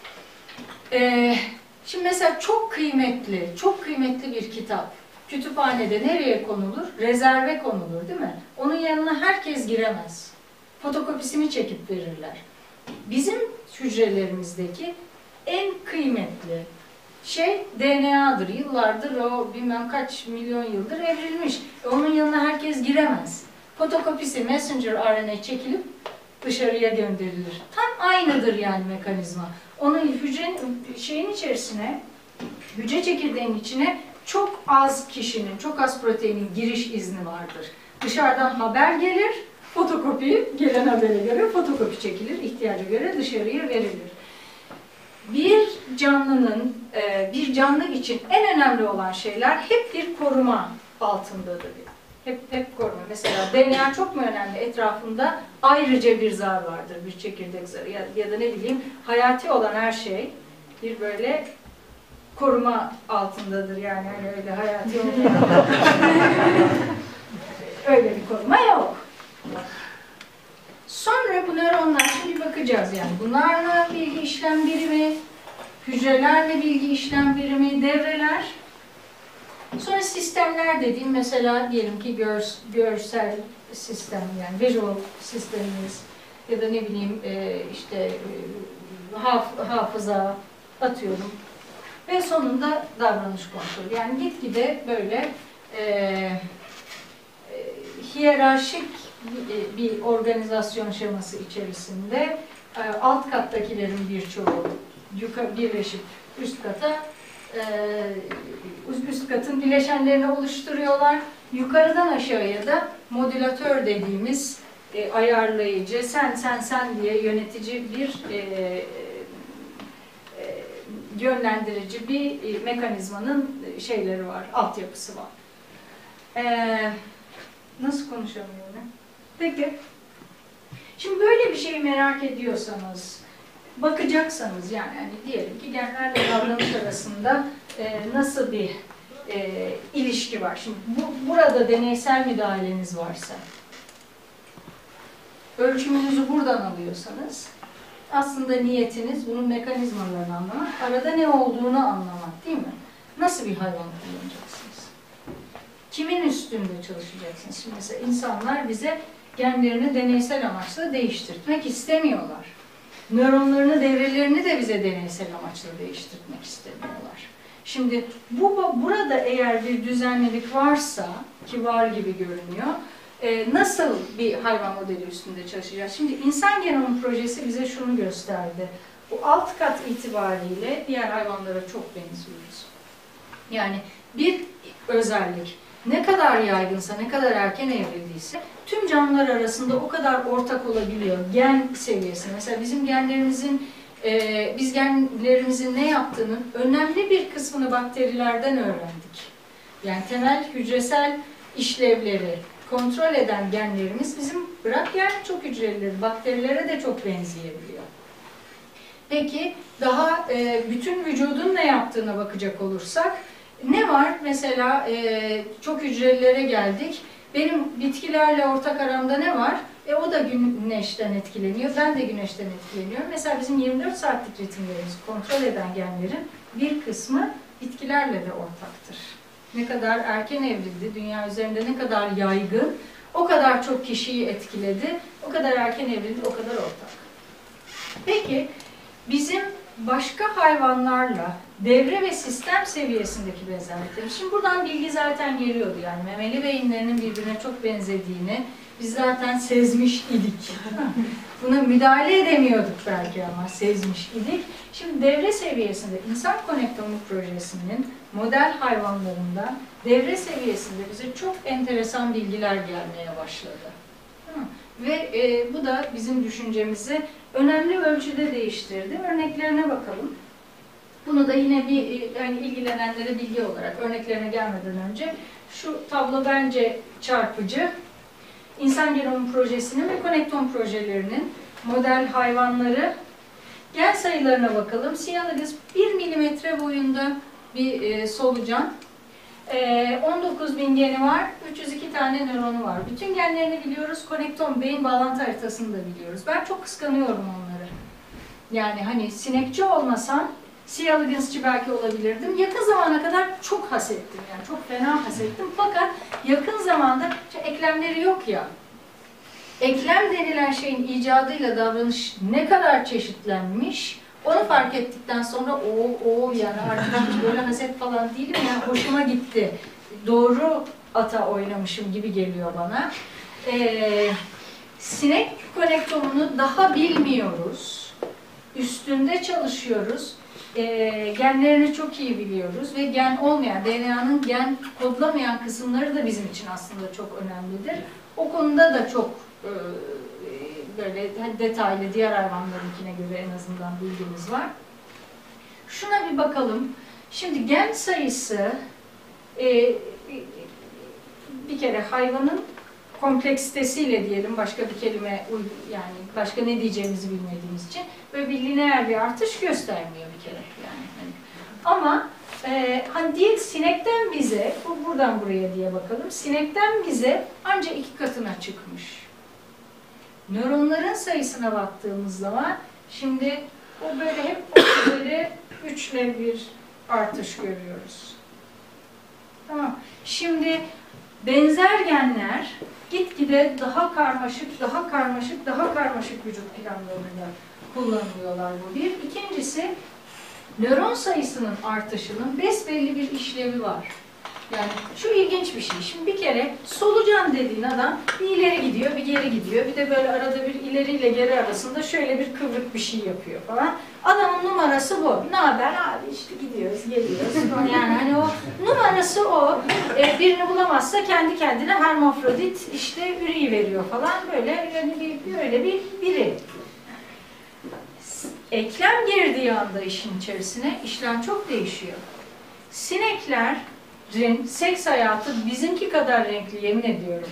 Ee, şimdi mesela çok kıymetli, çok kıymetli bir kitap kütüphanede nereye konulur? Rezerve konulur, değil mi? Onun yanına herkes giremez. Fotokopisini çekip verirler. Bizim hücrelerimizdeki en kıymetli şey D N A'dır. Yıllardır o bilmem kaç milyon yıldır evrilmiş. Onun yanına herkes giremez. Fotokopisi messenger R N A çekilip dışarıya gönderilir. Tam aynıdır yani mekanizma. Onun hücrenin şeyin içerisine, hücre çekirdeğinin içine çok az kişinin, çok az proteinin giriş izni vardır. Dışarıdan haber gelir, fotokopi, gelen habere göre fotokopi çekilir, ihtiyaca göre dışarıya verilir. Bir canlının, bir canlı için en önemli olan şeyler hep bir koruma altındadır. Hep, hep koruma. Mesela D N A çok mu önemli? Etrafında ayrıca bir zar vardır, bir çekirdek zarı ya, ya da ne bileyim hayati olan her şey bir böyle koruma altındadır yani hani öyle hayati olmayan öyle bir koruma yok. Sonra bu nöronlar şimdi bakacağız yani bunlarla bilgi işlem birimi, hücrelerle bilgi işlem birimi, devreler. Sonra sistemler dediğim mesela diyelim ki gör, görsel sistem yani visual sistemimiz ya da ne bileyim e, işte e, haf, hafıza atıyorum ve sonunda davranış kontrolü. Yani gitgide böyle e, e, hiyerarşik bir, bir organizasyon şeması içerisinde e, alt kattakilerin birçoğu yukarı birleşip üst kata üst katın bileşenlerini oluşturuyorlar. Yukarıdan aşağıya da modülatör dediğimiz e, ayarlayıcı, sen sen sen diye yönetici bir e, e, yönlendirici bir e, mekanizmanın şeyleri var, altyapısı var. E, nasıl konuşamıyorum? Peki. Şimdi böyle bir şeyi merak ediyorsanız, bakacaksanız yani hani diyelim ki genlerle davranış arasında e, nasıl bir e, ilişki var. Şimdi bu, burada deneysel müdahaleniz varsa, ölçümünüzü buradan alıyorsanız aslında niyetiniz bunun mekanizmalarını anlamak, arada ne olduğunu anlamak değil mi? Nasıl bir hayvan kullanacaksınız? Kimin üstünde çalışacaksınız? Şimdi mesela insanlar bize genlerini deneysel amaçla değiştirmek istemiyorlar. Nöronlarını, devrelerini de bize deneysel amaçla değiştirmek istemiyorlar. Şimdi bu burada eğer bir düzenlilik varsa, ki var gibi görünüyor, e, nasıl bir hayvan modeli üstünde çalışacağız? Şimdi insan genomu projesi bize şunu gösterdi. Bu alt kat itibariyle diğer hayvanlara çok benziyoruz. Yani bir özellik ne kadar yaygınsa, ne kadar erken evrildiyse tüm canlılar arasında o kadar ortak olabiliyor. Gen seviyesi. Mesela bizim genlerimizin, e, biz genlerimizin ne yaptığının önemli bir kısmını bakterilerden öğrendik. Yani temel hücresel işlevleri kontrol eden genlerimiz bizim bırak yani çok hücrelileri, bakterilere de çok benzeyebiliyor. Peki daha e, bütün vücudun ne yaptığına bakacak olursak ne var? Mesela e, çok hücrelilere geldik. Benim bitkilerle ortak aramda ne var? E, o da güneşten etkileniyor. Ben de güneşten etkileniyorum. Mesela bizim yirmi dört saatlik ritimlerimizi kontrol eden genlerin bir kısmı bitkilerle de ortaktır. Ne kadar erken evrildi, dünya üzerinde ne kadar yaygın o kadar çok kişiyi etkiledi, o kadar erken evrildi, o kadar ortak. Peki, bizim başka hayvanlarla devre ve sistem seviyesindeki benzerlikleri, şimdi buradan bilgi zaten geliyordu, yani memeli beyinlerinin birbirine çok benzediğini biz zaten sezmiş idik. Buna müdahale edemiyorduk belki ama sezmiş idik. Şimdi devre seviyesinde insan konektomu projesinin model hayvanlarında devre seviyesinde bize çok enteresan bilgiler gelmeye başladı. Ve e, bu da bizim düşüncemizi önemli ölçüde değiştirdi. Örneklerine bakalım. Bunu da yine bir yani ilgilenenlere bilgi olarak örneklerine gelmeden önce şu tablo bence çarpıcı. İnsan genomu projesinin ve konektom projelerinin model hayvanları. Gen sayılarına bakalım. Siyalıgız bir milimetre boyunda bir e, solucan. E, on dokuz bin geni var. üç yüz iki tane nöronu var. Bütün genlerini biliyoruz. Konektom beyin bağlantı haritasını da biliyoruz. Ben çok kıskanıyorum onları. Yani hani sinekçi olmasam Siyalıgızçı belki olabilirdim. Yakın zamana kadar çok hasettim. Yani çok fena hasettim. Fakat yakın zamanda işte eklemleri yok ya. Eklem denilen şeyin icadıyla davranış ne kadar çeşitlenmiş onu fark ettikten sonra o o yani artık hiç böyle haset falan değilim yani hoşuma gitti. Doğru ata oynamışım gibi geliyor bana. Ee, sinek konektomunu daha bilmiyoruz. Üstünde çalışıyoruz. E, genlerini çok iyi biliyoruz ve gen olmayan, D N A'nın gen kodlamayan kısımları da bizim için aslında çok önemlidir. O konuda da çok e, böyle detaylı diğer hayvanlarınkine göre en azından bilgimiz var. Şuna bir bakalım. Şimdi gen sayısı e, bir kere hayvanın kompleksitesiyle diyelim, başka bir kelime yani başka ne diyeceğimizi bilmediğimiz için böyle bir lineer bir artış göstermiyor bir kere yani. Ama e, hani diğer sinekten bize, bu buradan buraya diye bakalım, sinekten bize ancak iki katına çıkmış. Nöronların sayısına baktığımız zaman şimdi o böyle hep böyle üçle bir artış görüyoruz. Tamam. Şimdi benzer genler gitgide daha karmaşık, daha karmaşık, daha karmaşık vücut planlarında kullanılıyorlar bu bir. İkincisi, nöron sayısının artışının besbelli bir işlevi var. Yani şu ilginç bir şey. Şimdi bir kere solucan dediğin adam bir ileri gidiyor, bir geri gidiyor. Bir de böyle arada bir ileriyle geri arasında şöyle bir kıvrık bir şey yapıyor falan. Adamın numarası bu. Ne haber abi işte gidiyoruz, geliyoruz. Yani hani o numarası o. Ee, birini bulamazsa kendi kendine hermafrodit işte üreyi veriyor falan. Böyle yani bir, böyle bir biri. Eklem girdiği anda işin içerisine işlem çok değişiyor. Sineklerin seks hayatı bizimki kadar renkli, yemin ediyorum.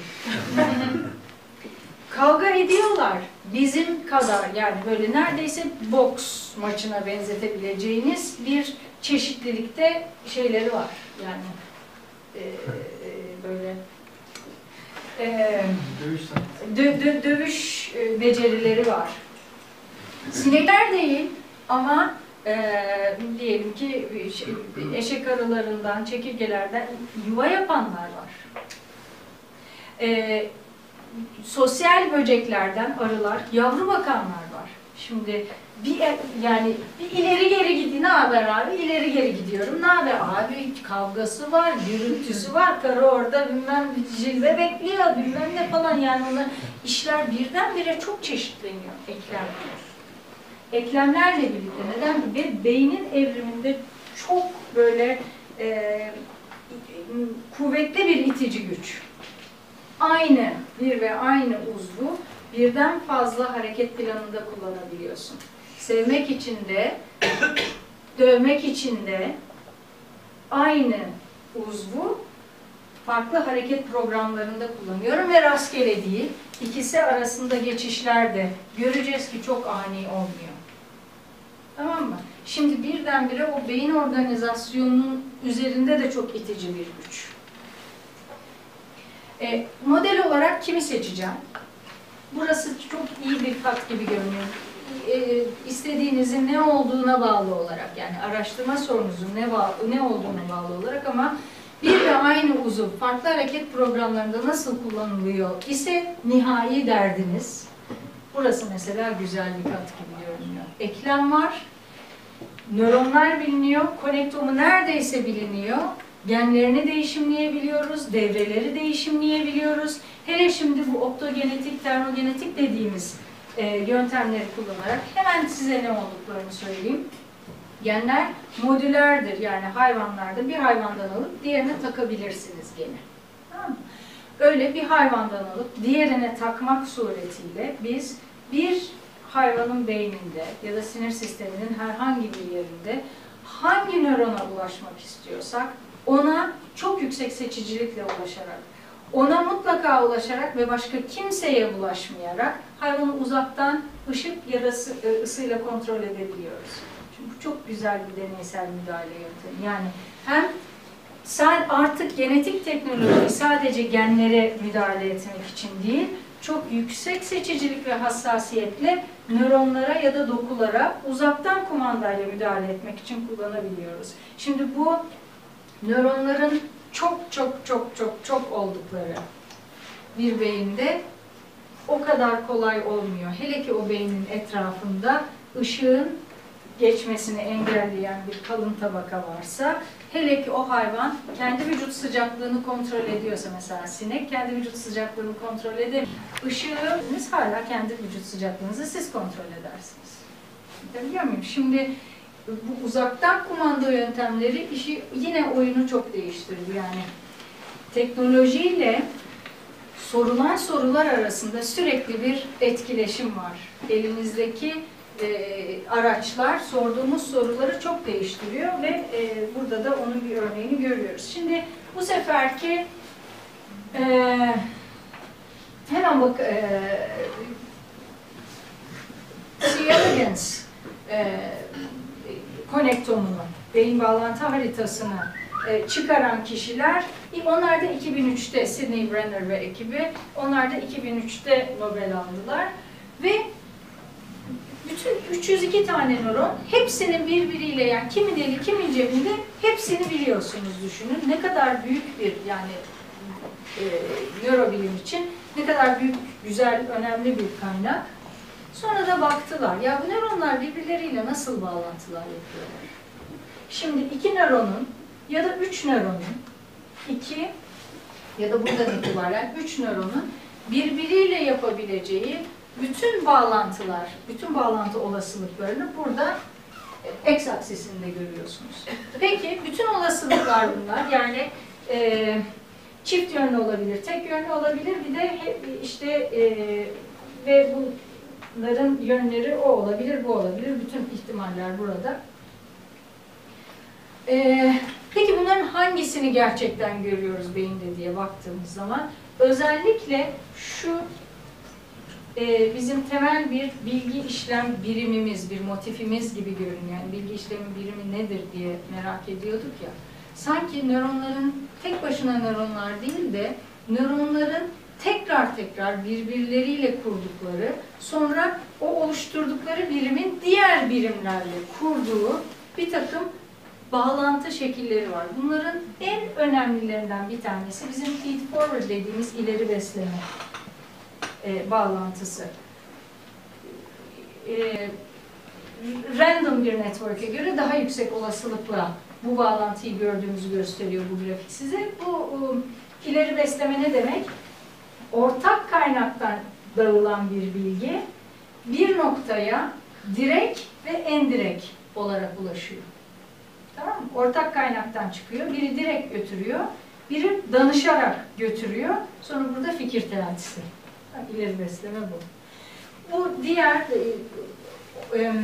Kavga ediyorlar bizim kadar, yani böyle neredeyse boks maçına benzetebileceğiniz bir çeşitlilikte şeyleri var. Yani e, böyle e, dö, dö, dövüş e, becerileri var. Sinekler değil ama e, diyelim ki şey, eşek arılarından, çekirgelerden yuva yapanlar var. E, sosyal böceklerden arılar, yavru bakanlar var. Şimdi bir yani bir ileri geri gidiyor. Ne haber abi? İleri geri gidiyorum. Ne haber abi? Kavgası var, gürültüsü var. Karı orada bilmem cilve bekliyor, bilmem ne falan. Yani onlar işler birdenbire çok çeşitleniyor. Eklemler. Eklemlerle birlikte neden? Ve beynin evriminde çok böyle e, kuvvetli bir itici güç. Aynı bir ve aynı uzvu birden fazla hareket planında kullanabiliyorsun. Sevmek için de, dövmek için de aynı uzvu farklı hareket programlarında kullanıyorum ve rastgele değil. İkisi arasında geçişler de göreceğiz ki çok ani olmuyor. Tamam mı? Şimdi birdenbire o beyin organizasyonunun üzerinde de çok itici bir güç. E, model olarak kimi seçeceğim? Burası çok iyi bir kat gibi görünüyor. E, istediğinizin ne olduğuna bağlı olarak, yani araştırma sorunuzun ne, ne olduğuna bağlı olarak, ama bir ve aynı uzuv farklı hareket programlarında nasıl kullanılıyor ise nihai derdiniz. Burası mesela güzel bir katkı gibi görünüyor. Eklem var, nöronlar biliniyor, konektomu neredeyse biliniyor, genlerini değişimleyebiliyoruz, devreleri değişimleyebiliyoruz. Hele şimdi bu optogenetik, termogenetik dediğimiz e, yöntemleri kullanarak hemen size ne olduklarını söyleyeyim. Genler modülerdir, yani hayvanlarda bir hayvandan alıp diğerine takabilirsiniz geni. Tamam mı? Öyle bir hayvandan alıp diğerine takmak suretiyle biz bir hayvanın beyninde ya da sinir sisteminin herhangi bir yerinde hangi nörona ulaşmak istiyorsak ona çok yüksek seçicilikle ulaşarak, ona mutlaka ulaşarak ve başka kimseye bulaşmayarak hayvanı uzaktan ışık ya da ısıyla kontrol edebiliyoruz. Çünkü çok güzel bir deneysel müdahale yöntemi. Yani hem sen artık genetik teknoloji sadece genlere müdahale etmek için değil, çok yüksek seçicilik ve hassasiyetle nöronlara ya da dokulara uzaktan kumandayla müdahale etmek için kullanabiliyoruz. Şimdi bu nöronların çok çok çok çok çok oldukları bir beyinde o kadar kolay olmuyor. Hele ki o beynin etrafında ışığın geçmesini engelleyen bir kalın tabaka varsa, hele ki o hayvan kendi vücut sıcaklığını kontrol ediyorsa, mesela sinek kendi vücut sıcaklığını kontrol edemiyor. Işığınız hala kendi vücut sıcaklığınızı siz kontrol edersiniz. Biliyor muyum? Şimdi bu uzaktan kumanda yöntemleri işi yine oyunu çok değiştirdi. Yani teknolojiyle sorulan sorular arasında sürekli bir etkileşim var. Elimizdeki e, araçlar sorduğumuz soruları çok değiştiriyor ve e, burada da onun bir örneğini görüyoruz. Şimdi bu seferki e, hemen bak e, C. elegans e, konektomunu, beyin bağlantı haritasını e, çıkaran kişiler, onlar da iki bin üçte Sidney Brenner ve ekibi, onlar da iki bin üçte Nobel aldılar ve bütün üç yüz iki tane nöron, hepsinin birbiriyle, yani kimin eli kimin cebinde, hepsini biliyorsunuz, düşünün. Ne kadar büyük bir, yani e, nörobilim için ne kadar büyük, güzel, önemli bir kaynak. Sonra da baktılar, ya bu nöronlar birbirleriyle nasıl bağlantılar yapıyorlar? Şimdi iki nöronun ya da üç nöronun, iki ya da buradan itibaren üç nöronun birbiriyle yapabileceği bütün bağlantılar, bütün bağlantı olasılıklarını burada x aksisinde görüyorsunuz. Peki bütün olasılıklar bunlar, yani e, çift yönlü olabilir, tek yönlü olabilir, bir de işte e, ve bunların yönleri o olabilir, bu olabilir, bütün ihtimaller burada. E, peki bunların hangisini gerçekten görüyoruz beyinde diye baktığımız zaman, özellikle şu Ee, bizim temel bir bilgi işlem birimimiz, bir motifimiz gibi görünüyor. Yani bilgi işlemi birimi nedir diye merak ediyorduk ya. Sanki nöronların tek başına nöronlar değil de nöronların tekrar tekrar birbirleriyle kurdukları, sonra o oluşturdukları birimin diğer birimlerle kurduğu bir takım bağlantı şekilleri var. Bunların en önemlilerinden bir tanesi bizim feed forward dediğimiz ileri besleme E, bağlantısı. E, random bir network'e göre daha yüksek olasılıkla bu bağlantıyı gördüğümüzü gösteriyor bu grafik size. Bu e, ileri besleme ne demek? Ortak kaynaktan dağılan bir bilgi bir noktaya direkt ve endirekt olarak ulaşıyor. Tamam mı? Ortak kaynaktan çıkıyor. Biri direkt götürüyor, biri danışarak götürüyor. Sonra burada fikir teatisi. İleri besleme bu. Bu diğer e, e, e,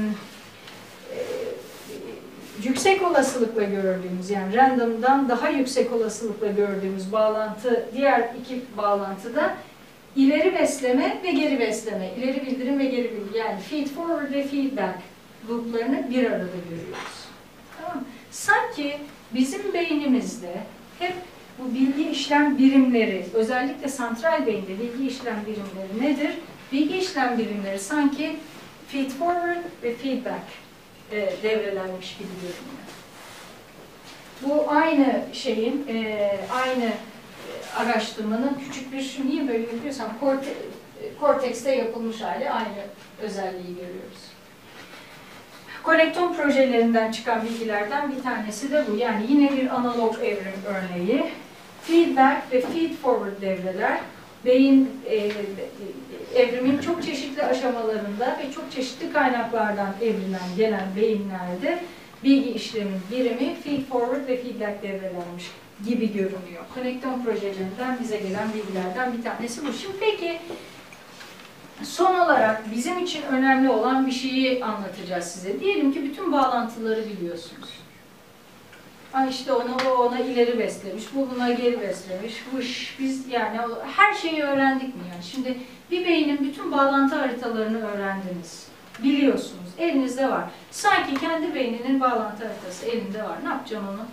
yüksek olasılıkla gördüğümüz, yani random'dan daha yüksek olasılıkla gördüğümüz bağlantı, diğer iki bağlantıda ileri besleme ve geri besleme, ileri bildirim ve geri bildirim, yani feed forward ve feedback looplarını bir arada görüyoruz. Tamam mı? Sanki bizim beynimizde hep bu bilgi işlem birimleri, özellikle santral beyinde bilgi işlem birimleri nedir? Bilgi işlem birimleri sanki feed forward ve feedback e, devrelermiş gibi görünüyor. Bu aynı şeyin, e, aynı araştırmanın küçük bir, şu niye böyle yapıyorsam, korte, Cortex'te yapılmış hali, aynı özelliği görüyoruz. Konekton projelerinden çıkan bilgilerden bir tanesi de bu. Yani yine bir analog evrim örneği. Feedback ve feed-forward devreler, beyin e, evrimin çok çeşitli aşamalarında ve çok çeşitli kaynaklardan evrilen, gelen beyinlerde bilgi işlemin birimi feed-forward ve feedback devrelermiş gibi görünüyor. Konekton projelerinden bize gelen bilgilerden bir tanesi bu. Şimdi peki, son olarak bizim için önemli olan bir şeyi anlatacağız size. Diyelim ki bütün bağlantıları biliyorsunuz. Ay işte ona, o ona ileri beslemiş, bu buna geri beslemiş, vış, biz yani her şeyi öğrendik mi yani? Şimdi bir beynin bütün bağlantı haritalarını öğrendiniz, biliyorsunuz, elinizde var. Sanki kendi beyninin bağlantı haritası elinde var. Ne yapacaksın onu?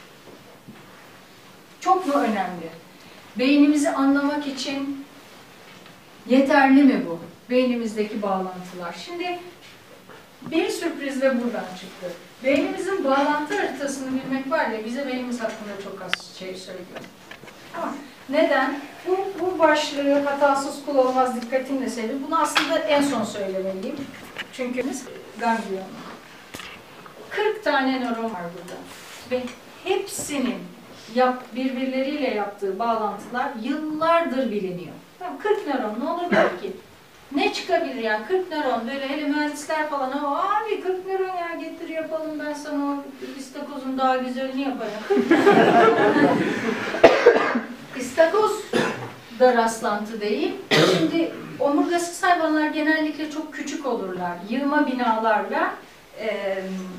Çok mu önemli? Beynimizi anlamak için yeterli mi bu? Beynimizdeki bağlantılar. Şimdi bir sürpriz de buradan çıktı. Beynimizin bağlantı haritasını bilmek var ya, bize beynimiz hakkında çok az şey söylüyor. Ama neden? Bu, bu başlığı hatasız kul olmaz, dikkatimle sevdim. Bunu aslında en son söylemeliyim. Çünkü ganglion. kırk tane nöron var burada. Ve hepsinin yap, birbirleriyle yaptığı bağlantılar yıllardır biliniyor. kırk nöron ne olabilir ki? Ne çıkabilir yani? kırk nöron, böyle hele mühendisler falan, o abi kırk nöron ya, getir yapalım, ben sana o istakozun daha güzelini yaparım. İstakoz da rastlantı değil. Şimdi omurgasız hayvanlar genellikle çok küçük olurlar. Yığma binalarla e,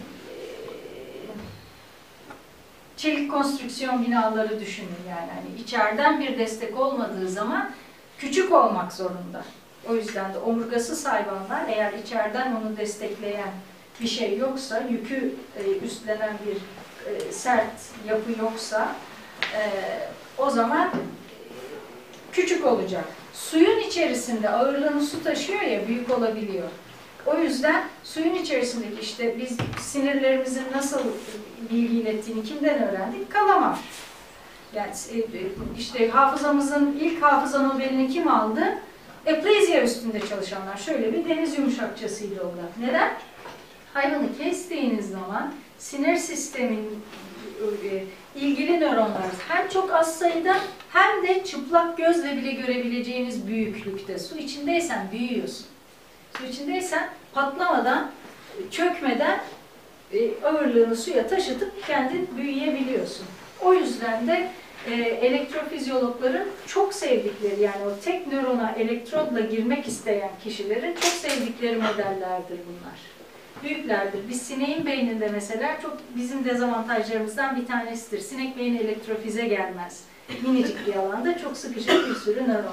çelik konstrüksiyon binaları düşünün yani. Yani içeriden bir destek olmadığı zaman küçük olmak zorunda. O yüzden de omurgasız hayvanlar, eğer içeriden onu destekleyen bir şey yoksa, yükü e, üstlenen bir e, sert yapı yoksa e, o zaman e, küçük olacak. Suyun içerisinde ağırlığını su taşıyor ya, büyük olabiliyor. O yüzden suyun içerisindeki, işte biz sinirlerimizin nasıl bilgi ilettiğini kimden öğrendik? Kalamar. Yani işte hafızamızın ilk hafıza Nobel'ini kim aldı? Eplezya üstünde çalışanlar. Şöyle bir deniz yumuşakçasıydı o da. Neden? Hayvanı kestiğiniz zaman sinir sistemin ilgili nöronlar hem çok az sayıda hem de çıplak gözle bile görebileceğiniz büyüklükte. Su içindeysen büyüyorsun. Su içindeysen patlamadan, çökmeden ağırlığını suya taşıtıp kendin büyüyebiliyorsun. O yüzden de e, elektrofizyologların çok sevdikleri, yani o tek nörona elektrodla girmek isteyen kişilerin çok sevdikleri modellerdir bunlar. Büyüklerdir. Biz sineğin beyninde mesela çok bizim dezavantajlarımızdan bir tanesidir. Sinek beyni elektrofize gelmez. Minicik bir alanda çok sıkışık bir sürü nöron.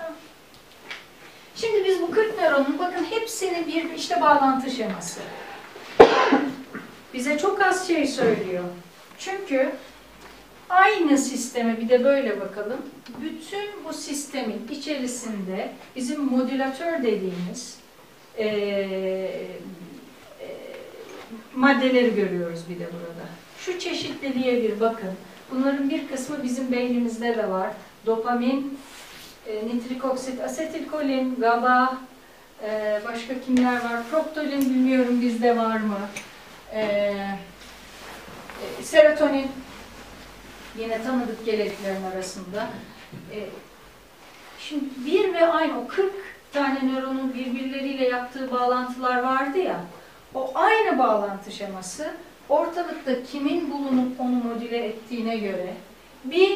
Şimdi biz bu kırk nöronun bakın hepsinin bir işte bağlantı şeması. Bize çok az şey söylüyor. Çünkü aynı sisteme bir de böyle bakalım. Bütün bu sistemin içerisinde bizim modülatör dediğimiz e, e, maddeleri görüyoruz bir de burada. Şu çeşitliliğe bir bakın. Bunların bir kısmı bizim beynimizde de var. Dopamin, e, nitrik oksit, asetilkolin, GABA, e, başka kimler var? Proktolin bilmiyorum bizde var mı? E, e, serotonin. Yine tanıdık gelediklerin arasında. E, şimdi bir ve aynı o kırk tane nöronun birbirleriyle yaptığı bağlantılar vardı ya, o aynı bağlantı şeması ortalıkta kimin bulunup onu modüle ettiğine göre bir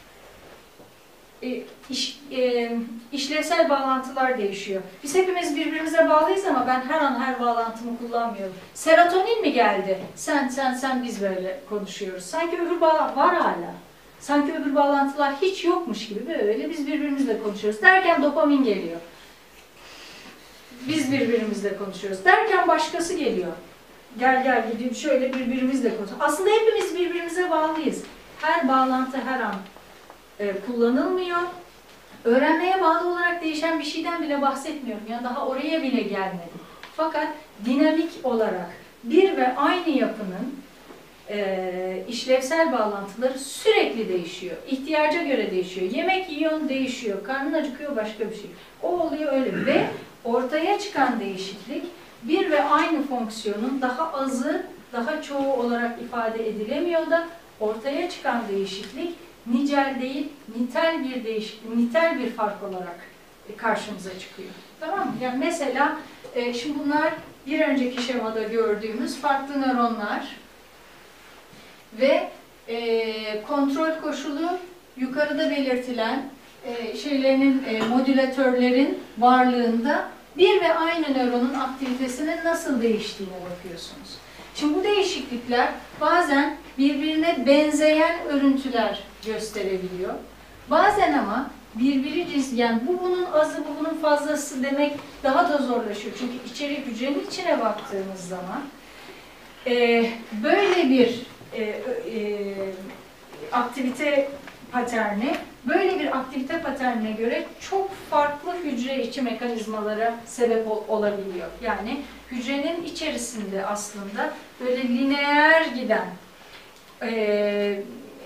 e, iş, e, işlevsel bağlantılar değişiyor. Biz hepimiz birbirimize bağlıyız ama ben her an her bağlantımı kullanmıyorum. Serotonin mi geldi? Sen, sen, sen biz böyle konuşuyoruz. Sanki öbür bağlantı var hala. Sanki öbür bağlantılar hiç yokmuş gibi böyle biz birbirimizle konuşuyoruz. Derken dopamin geliyor. Biz birbirimizle konuşuyoruz. Derken başkası geliyor. Gel gel gideyim şöyle birbirimizle konuşuyoruz. Aslında hepimiz birbirimize bağlıyız. Her bağlantı her an e, kullanılmıyor. Öğrenmeye bağlı olarak değişen bir şeyden bile bahsetmiyorum. Yani daha oraya bile gelmedim. Fakat dinamik olarak bir ve aynı yapının e, işlevsel bağlantıları sürekli değişiyor. İhtiyaca göre değişiyor. Yemek yiyorsun değişiyor. Karnın acıkıyor başka bir şey. O oluyor öyle ve ortaya çıkan değişiklik bir ve aynı fonksiyonun daha azı, daha çoğu olarak ifade edilemiyor da ortaya çıkan değişiklik nicel değil, nitel bir değişiklik, nitel bir fark olarak karşımıza çıkıyor. Tamam mı? Yani mesela e, şimdi bunlar bir önceki şemada gördüğümüz farklı nöronlar ve e, kontrol koşulu yukarıda belirtilen e, şeylerin, e, modülatörlerin varlığında bir ve aynı nöronun aktivitesinin nasıl değiştiğine bakıyorsunuz. Şimdi bu değişiklikler bazen birbirine benzeyen örüntüler gösterebiliyor. Bazen ama birbiri cins, yani bu bunun azı, bu bunun fazlası demek daha da zorlaşıyor. Çünkü içeri hücrenin içine baktığımız zaman e, böyle bir e, e, aktivite paterni, böyle bir aktivite paternine göre çok farklı hücre içi mekanizmalara sebep ol, olabiliyor. Yani hücrenin içerisinde aslında böyle lineer giden, e,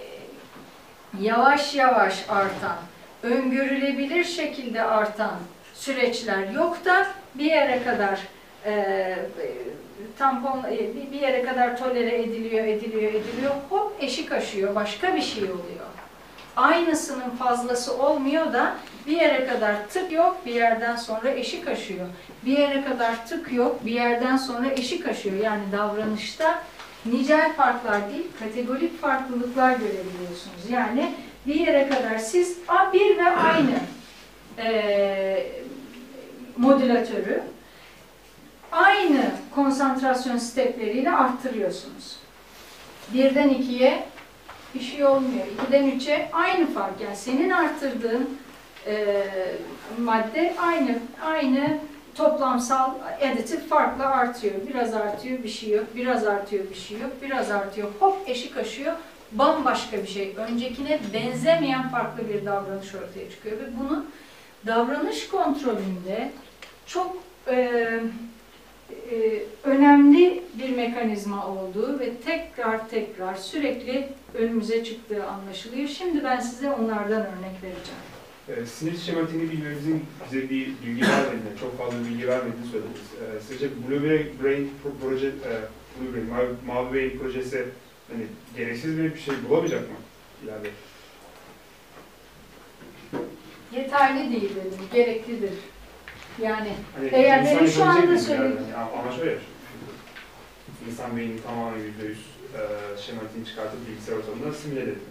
yavaş yavaş artan, öngörülebilir şekilde artan süreçler yok da bir yere kadar e, tampon e, bir yere kadar tolere ediliyor, ediliyor, ediliyor, hop eşik aşıyor, başka bir şey oluyor. Aynısının fazlası olmuyor da bir yere kadar tık yok, bir yerden sonra eşik aşıyor. Bir yere kadar tık yok, bir yerden sonra eşik aşıyor. Yani davranışta nicel farklar değil, kategorik farklılıklar görebiliyorsunuz. Yani bir yere kadar siz a bir ve aynı e, modülatörü aynı konsantrasyon stepleriyle arttırıyorsunuz. Birden ikiye bir şey olmuyor. ikiden üçe aynı fark. Yani senin arttırdığın e, madde aynı aynı toplamsal additif farkla artıyor. Biraz artıyor, bir şey yok. Biraz artıyor, bir şey yok. Biraz artıyor, hop eşik aşıyor. Bambaşka bir şey. Öncekine benzemeyen farklı bir davranış ortaya çıkıyor. Ve bunu davranış kontrolünde çok e, e, önemli bir mekanizma olduğu ve tekrar tekrar sürekli önümüze çıktığı anlaşılıyor. Şimdi ben size onlardan örnek vereceğim. E, sinir şematiğini bilmemizin bize bir bilgi vermediğini, çok fazla bilgi vermediğini söylediniz. E, sizce Blue Brain proje, e, Blue Brain, Mavi, Mavi Brain projesi hani gereksiz bir şey bulamayacak mı ileride? Yeterli değil dedim, gereklidir. Yani hani eğer benim şu anda söyleyeyim. söylediğim... Yani, ama şöyle, insan beynini tamamen yüzde yüz e, şematiğini çıkartıp bilgisayar ortamında simüle edildi.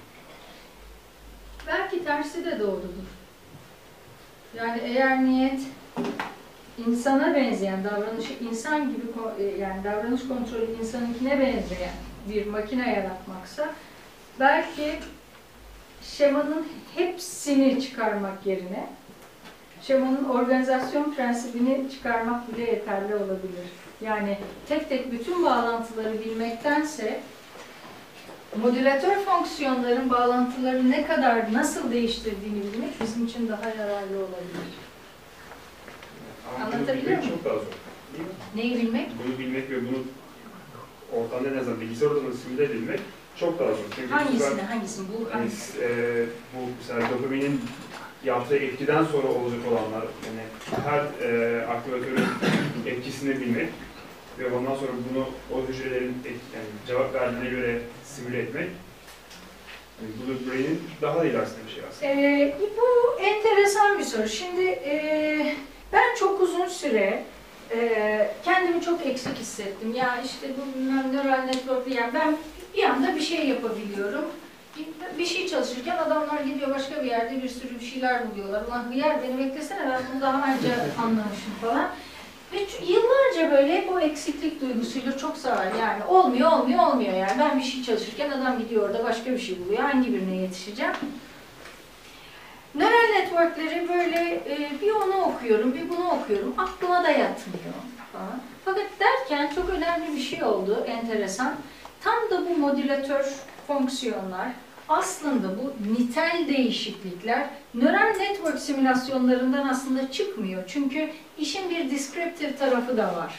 Belki tersi de doğrudur. Yani eğer niyet insana benzeyen, davranışı insan gibi, yani davranış kontrolü insanınkine benzeyen bir makine yaratmaksa belki şemanın hepsini çıkarmak yerine şemanın organizasyon prensibini çıkarmak bile yeterli olabilir. Yani tek tek bütün bağlantıları bilmektense modülatör fonksiyonların bağlantıları ne kadar, nasıl değiştirdiğini bilmek bizim için daha yararlı olabilir. Ama Anlatabiliyor muyum? Çok daha zor. Değil mi? Neyi bilmek? Bunu bilmek ve bunu ortamda en azından bilgisayar ortamında simüle edilmek çok daha zor. Çünkü Hangisini, hangisini? Bu hani, hangisi? e, bu mesela dopaminin yaptığı etkiden sonra olacak olanlar, yani her e, aktivatörün etkisini bilmek ve ondan sonra bunu o hücrelerin yani cevap verdiğine göre simüle etmek, yani Blue Brain'in daha da ilerisinde bir şey aslında. Ee, bu enteresan bir soru. Şimdi e, ben çok uzun süre e, kendimi çok eksik hissettim. Ya işte bu nöral network, yani ben bir anda bir şey yapabiliyorum. Bir, bir şey çalışırken adamlar gidiyor başka bir yerde bir sürü bir şeyler buluyorlar. Ulan hıyar beni beklesene, ben bunu daha önce anlamışım falan. Ve yıllarca böyle bu eksiklik duygusuyla çok zarar. Yani olmuyor, olmuyor, olmuyor yani. Ben bir şey çalışırken adam gidiyor orada başka bir şey buluyor. Hangi birine yetişeceğim? Nöral networkleri böyle e, bir onu okuyorum, bir bunu okuyorum. Aklıma da yatmıyor falan. Fakat derken çok önemli bir şey oldu, enteresan. Tam da bu modülatör fonksiyonlar, aslında bu nitel değişiklikler nöral network simülasyonlarından aslında çıkmıyor. Çünkü işin bir descriptive tarafı da var.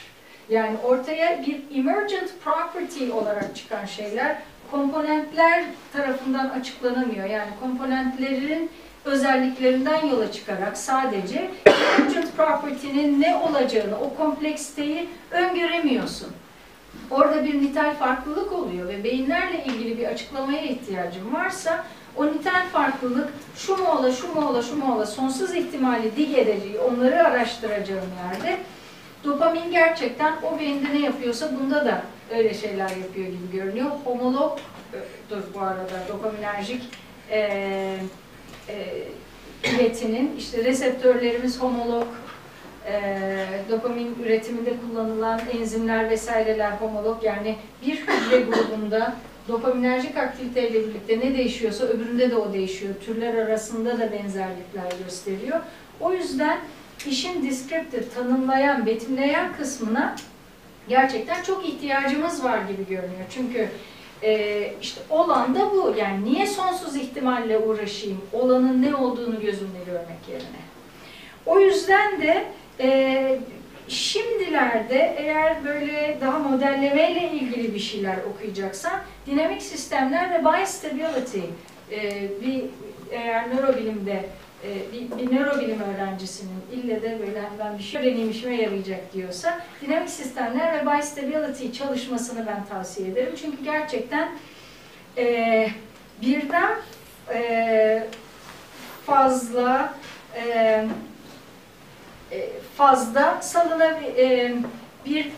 Yani ortaya bir emergent property olarak çıkan şeyler komponentler tarafından açıklanamıyor. Yani komponentlerin özelliklerinden yola çıkarak sadece emergent property'nin ne olacağını, o kompleksiteyi öngöremiyorsun. Orada bir nitel farklılık oluyor ve beyinlerle ilgili bir açıklamaya ihtiyacım varsa o nitel farklılık şu mu ola, şu mu ola, şu mu ola sonsuz ihtimali dig edeceği, onları araştıracağım yerde dopamin gerçekten o beyinde ne yapıyorsa bunda da öyle şeyler yapıyor gibi görünüyor. Homologdur bu arada dopaminerjik e, e, iletinin, işte reseptörlerimiz homolog, e, dopamin üretiminde kullanılan enzimler vesaireler homolog, yani bir hücre grubunda dopaminerjik aktiviteyle birlikte ne değişiyorsa öbüründe de o değişiyor. Türler arasında da benzerlikler gösteriyor. O yüzden işin descriptive, tanımlayan, betimleyen kısmına gerçekten çok ihtiyacımız var gibi görünüyor. Çünkü e, işte olan da bu. Yani niye sonsuz ihtimalle uğraşayım? Olanın ne olduğunu gözümle görmek yerine. O yüzden de e, şimdilerde eğer böyle daha modellemeyle ilgili bir şeyler okuyacaksan dinamik sistemler ve bistability e, bir eğer nörobilimde e, bir, bir nörobilim öğrencisinin ille de böyle ben bir şey öğreneyim işime yarayacak diyorsa dinamik sistemler ve bistability çalışmasını ben tavsiye ederim. Çünkü gerçekten e, birden e, fazla e, fazla salınabilir e, bir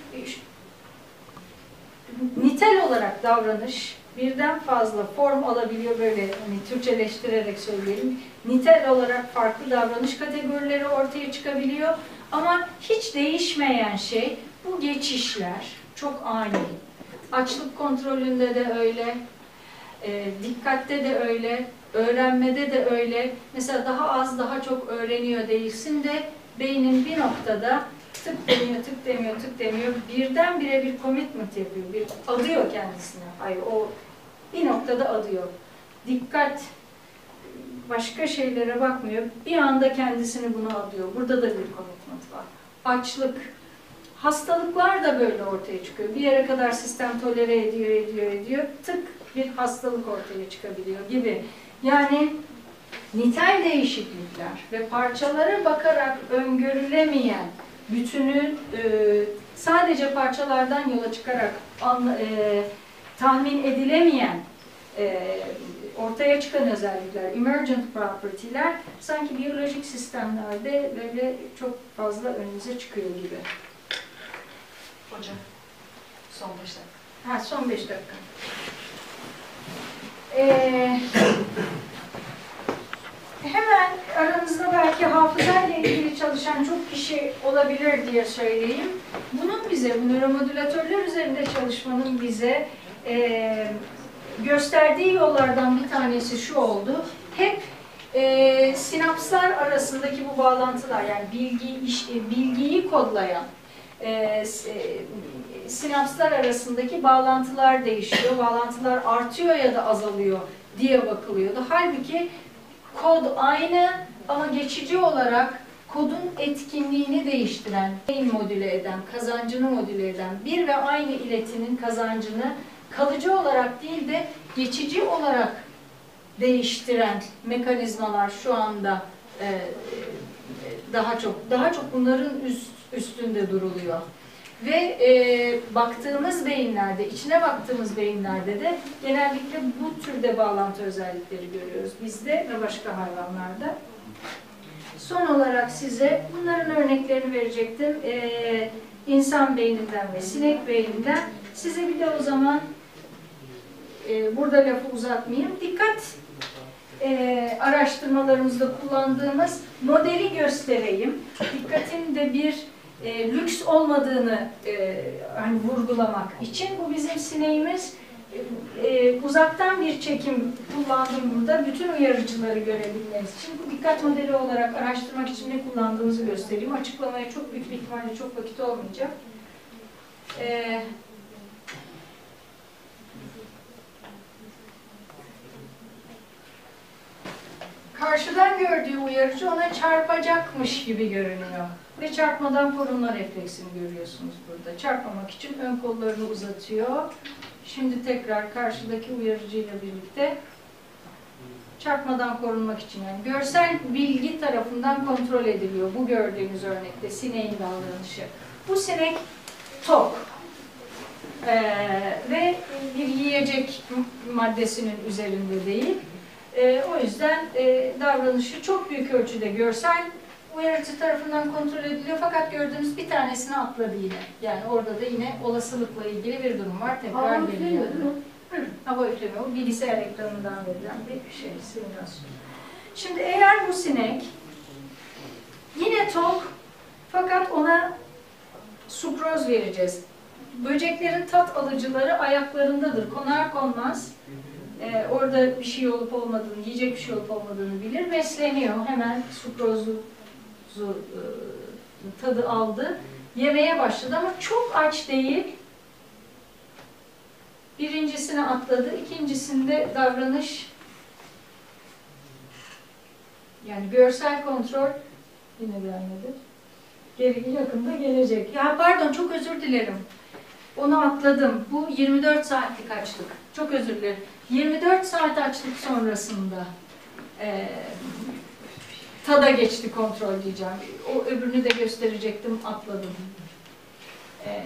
nitel olarak davranış birden fazla form alabiliyor, böyle hani Türkçeleştirerek söyleyelim. Nitel olarak farklı davranış kategorileri ortaya çıkabiliyor. Ama hiç değişmeyen şey bu geçişler. Çok ani. Açlık kontrolünde de öyle, e, dikkatte de öyle, öğrenmede de öyle. Mesela daha az daha çok öğreniyor değilsin de beynin bir noktada tık demiyor, tık demiyor, tık demiyor. Birdenbire bir commitment yapıyor. Bir adıyor kendisine. Hayır, o bir noktada adıyor. Dikkat başka şeylere bakmıyor. Bir anda kendisini buna adıyor. Burada da bir commitment var. Açlık. Hastalıklar da böyle ortaya çıkıyor. Bir yere kadar sistem tolere ediyor, ediyor, ediyor. Tık bir hastalık ortaya çıkabiliyor gibi. Yani nitel değişiklikler ve parçalara bakarak öngörülemeyen, bütünün e, sadece parçalardan yola çıkarak anla, e, tahmin edilemeyen e, ortaya çıkan özellikler, emergent property'ler sanki biyolojik sistemlerde böyle çok fazla önümüze çıkıyor gibi. Hocam, son beş dakika. Ha, son beş dakika. Ee, hemen aranızda belki hafızayla ilgili çalışan çok kişi olabilir diye söyleyeyim. Bunun bize, bu nöromodülatörler üzerinde çalışmanın bize e, gösterdiği yollardan bir tanesi şu oldu. Hep e, sinapslar arasındaki bu bağlantılar, yani bilgi, iş, bilgiyi kodlayan e, e, sinapslar arasındaki bağlantılar değişiyor, bağlantılar artıyor ya da azalıyor diye bakılıyordu. Halbuki kod aynı ama geçici olarak kodun etkinliğini değiştiren, beyin modüle eden, kazancını modüle eden, bir ve aynı iletinin kazancını kalıcı olarak değil de geçici olarak değiştiren mekanizmalar şu anda e, daha çok daha çok bunların üst, üstünde duruluyor. Ve e, baktığımız beyinlerde, içine baktığımız beyinlerde de genellikle bu türde bağlantı özellikleri görüyoruz bizde ve başka hayvanlarda. Son olarak size bunların örneklerini verecektim. E, insan beyninden ve sinek beyninden. Size bir de o zaman e, burada lafı uzatmayayım. Dikkat e, araştırmalarımızda kullandığımız modeli göstereyim. Dikkatin de bir E, lüks olmadığını e, hani vurgulamak için bu bizim sineğimiz. E, e, uzaktan bir çekim kullandım burada. Bütün uyarıcıları görebilmeniz için. Bu dikkat modeli olarak araştırmak için ne kullandığımızı göstereyim. Açıklamaya çok büyük bir ihtimalle çok vakit olmayacak. E, karşıdan gördüğü uyarıcı ona çarpacakmış gibi görünüyor. Ve çarpmadan korunma refleksini görüyorsunuz burada. Çarpmamak için ön kollarını uzatıyor. Şimdi tekrar karşıdaki uyarıcıyla birlikte çarpmadan korunmak için, yani görsel bilgi tarafından kontrol ediliyor. Bu gördüğünüz örnekte sineğin davranışı. Bu sinek tok ee, ve bir yiyecek maddesinin üzerinde değil. Ee, o yüzden e, davranışı çok büyük ölçüde görsel uyarıcı tarafından kontrol ediliyor. Fakat gördüğünüz bir tanesini atladı yine. Yani orada da yine olasılıkla ilgili bir durum var. Tekrar Hava geliyor. üflemiyor değil mi? Hava üfleme, o bilgisayar ekranından verilen bir şey, simülasyon. Şimdi eğer bu sinek yine tok, fakat ona sukroz vereceğiz. Böceklerin tat alıcıları ayaklarındadır. Konar konmaz e, orada bir şey olup olmadığını, yiyecek bir şey olup olmadığını bilir. Besleniyor. Hemen sukrozu e, tadı aldı. Yemeye başladı ama çok aç değil. Birincisini atladı, ikincisinde davranış, yani görsel kontrol yine gelmedi. Geri yakında gelecek. Ya pardon, çok özür dilerim. Onu atladım. Bu yirmi dört saatlik açlık. Çok özür dilerim. yirmi dört saat açlık sonrasında e, tada geçti kontrol diyeceğim. O öbürünü de gösterecektim, atladım. Eee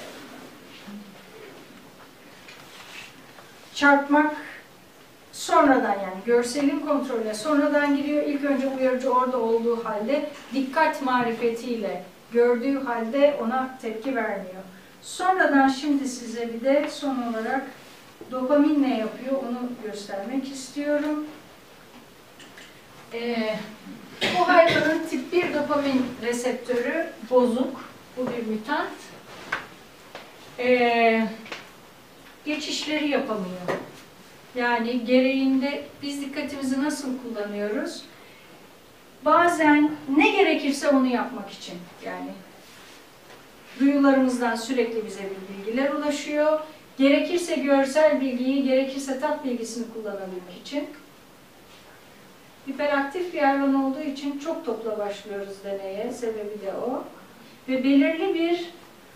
Çarpmak sonradan, yani görselin kontrolüne sonradan giriyor. İlk önce uyarıcı orada olduğu halde dikkat marifetiyle gördüğü halde ona tepki vermiyor. Sonradan şimdi size bir de son olarak dopamin ne yapıyor onu göstermek istiyorum. Ee, bu hayvanın tip bir dopamin reseptörü bozuk. Bu bir mutant. Ee, geçişleri yapamıyor. Yani gereğinde biz dikkatimizi nasıl kullanıyoruz? Bazen ne gerekirse onu yapmak için. Yani duyularımızdan sürekli bize bir bilgiler ulaşıyor. Gerekirse görsel bilgiyi, gerekirse tat bilgisini kullanabilmek için. Hiperaktif bir hayvan olduğu için çok topla başlıyoruz deneye. Sebebi de o. Ve belirli bir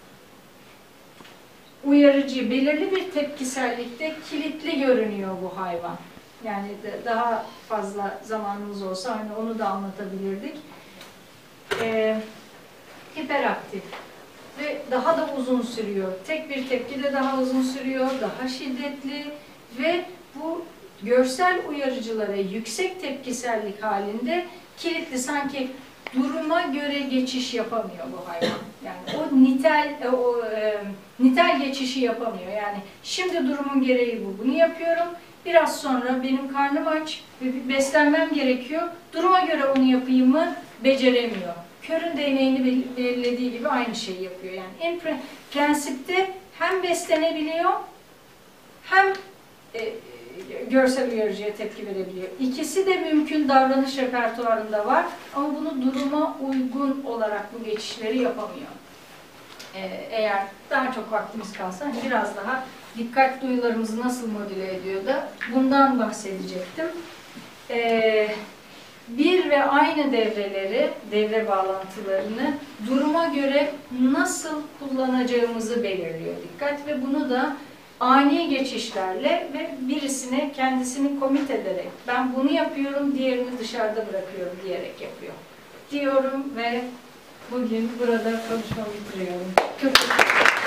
uyarıcı, belirli bir tepkisellikte kilitli görünüyor bu hayvan. Yani de daha fazla zamanımız olsa hani onu da anlatabilirdik. Ee, hiperaktif ve daha da uzun sürüyor. Tek bir tepki de daha uzun sürüyor, daha şiddetli ve bu görsel uyarıcılara yüksek tepkisellik halinde kilitli, sanki duruma göre geçiş yapamıyor bu hayvan. Yani o nitel o e, nitel geçişi yapamıyor. Yani şimdi durumun gereği bu. Bunu yapıyorum. Biraz sonra benim karnım aç ve beslenmem gerekiyor. Duruma göre onu yapayım mı? Beceremiyor. Körün değneğini belirlediği gibi aynı şeyi yapıyor. Yani en prensipte hem beslenebiliyor hem e, görsel uyarıcıya tepki verebiliyor. İkisi de mümkün, davranış repertuarında var ama bunu duruma uygun olarak bu geçişleri yapamıyor. Ee, eğer daha çok vaktimiz kalsa hani biraz daha dikkat duyularımızı nasıl modüle ediyor da bundan bahsedecektim. Ee, bir ve aynı devreleri, devre bağlantılarını duruma göre nasıl kullanacağımızı belirliyor dikkat ve bunu da ani geçişlerle ve birisine kendisini komit ederek ben bunu yapıyorum, diğerini dışarıda bırakıyorum diyerek yapıyor. Diyorum ve bugün burada konuşmamı bitiriyorum. Çok teşekkür ederim.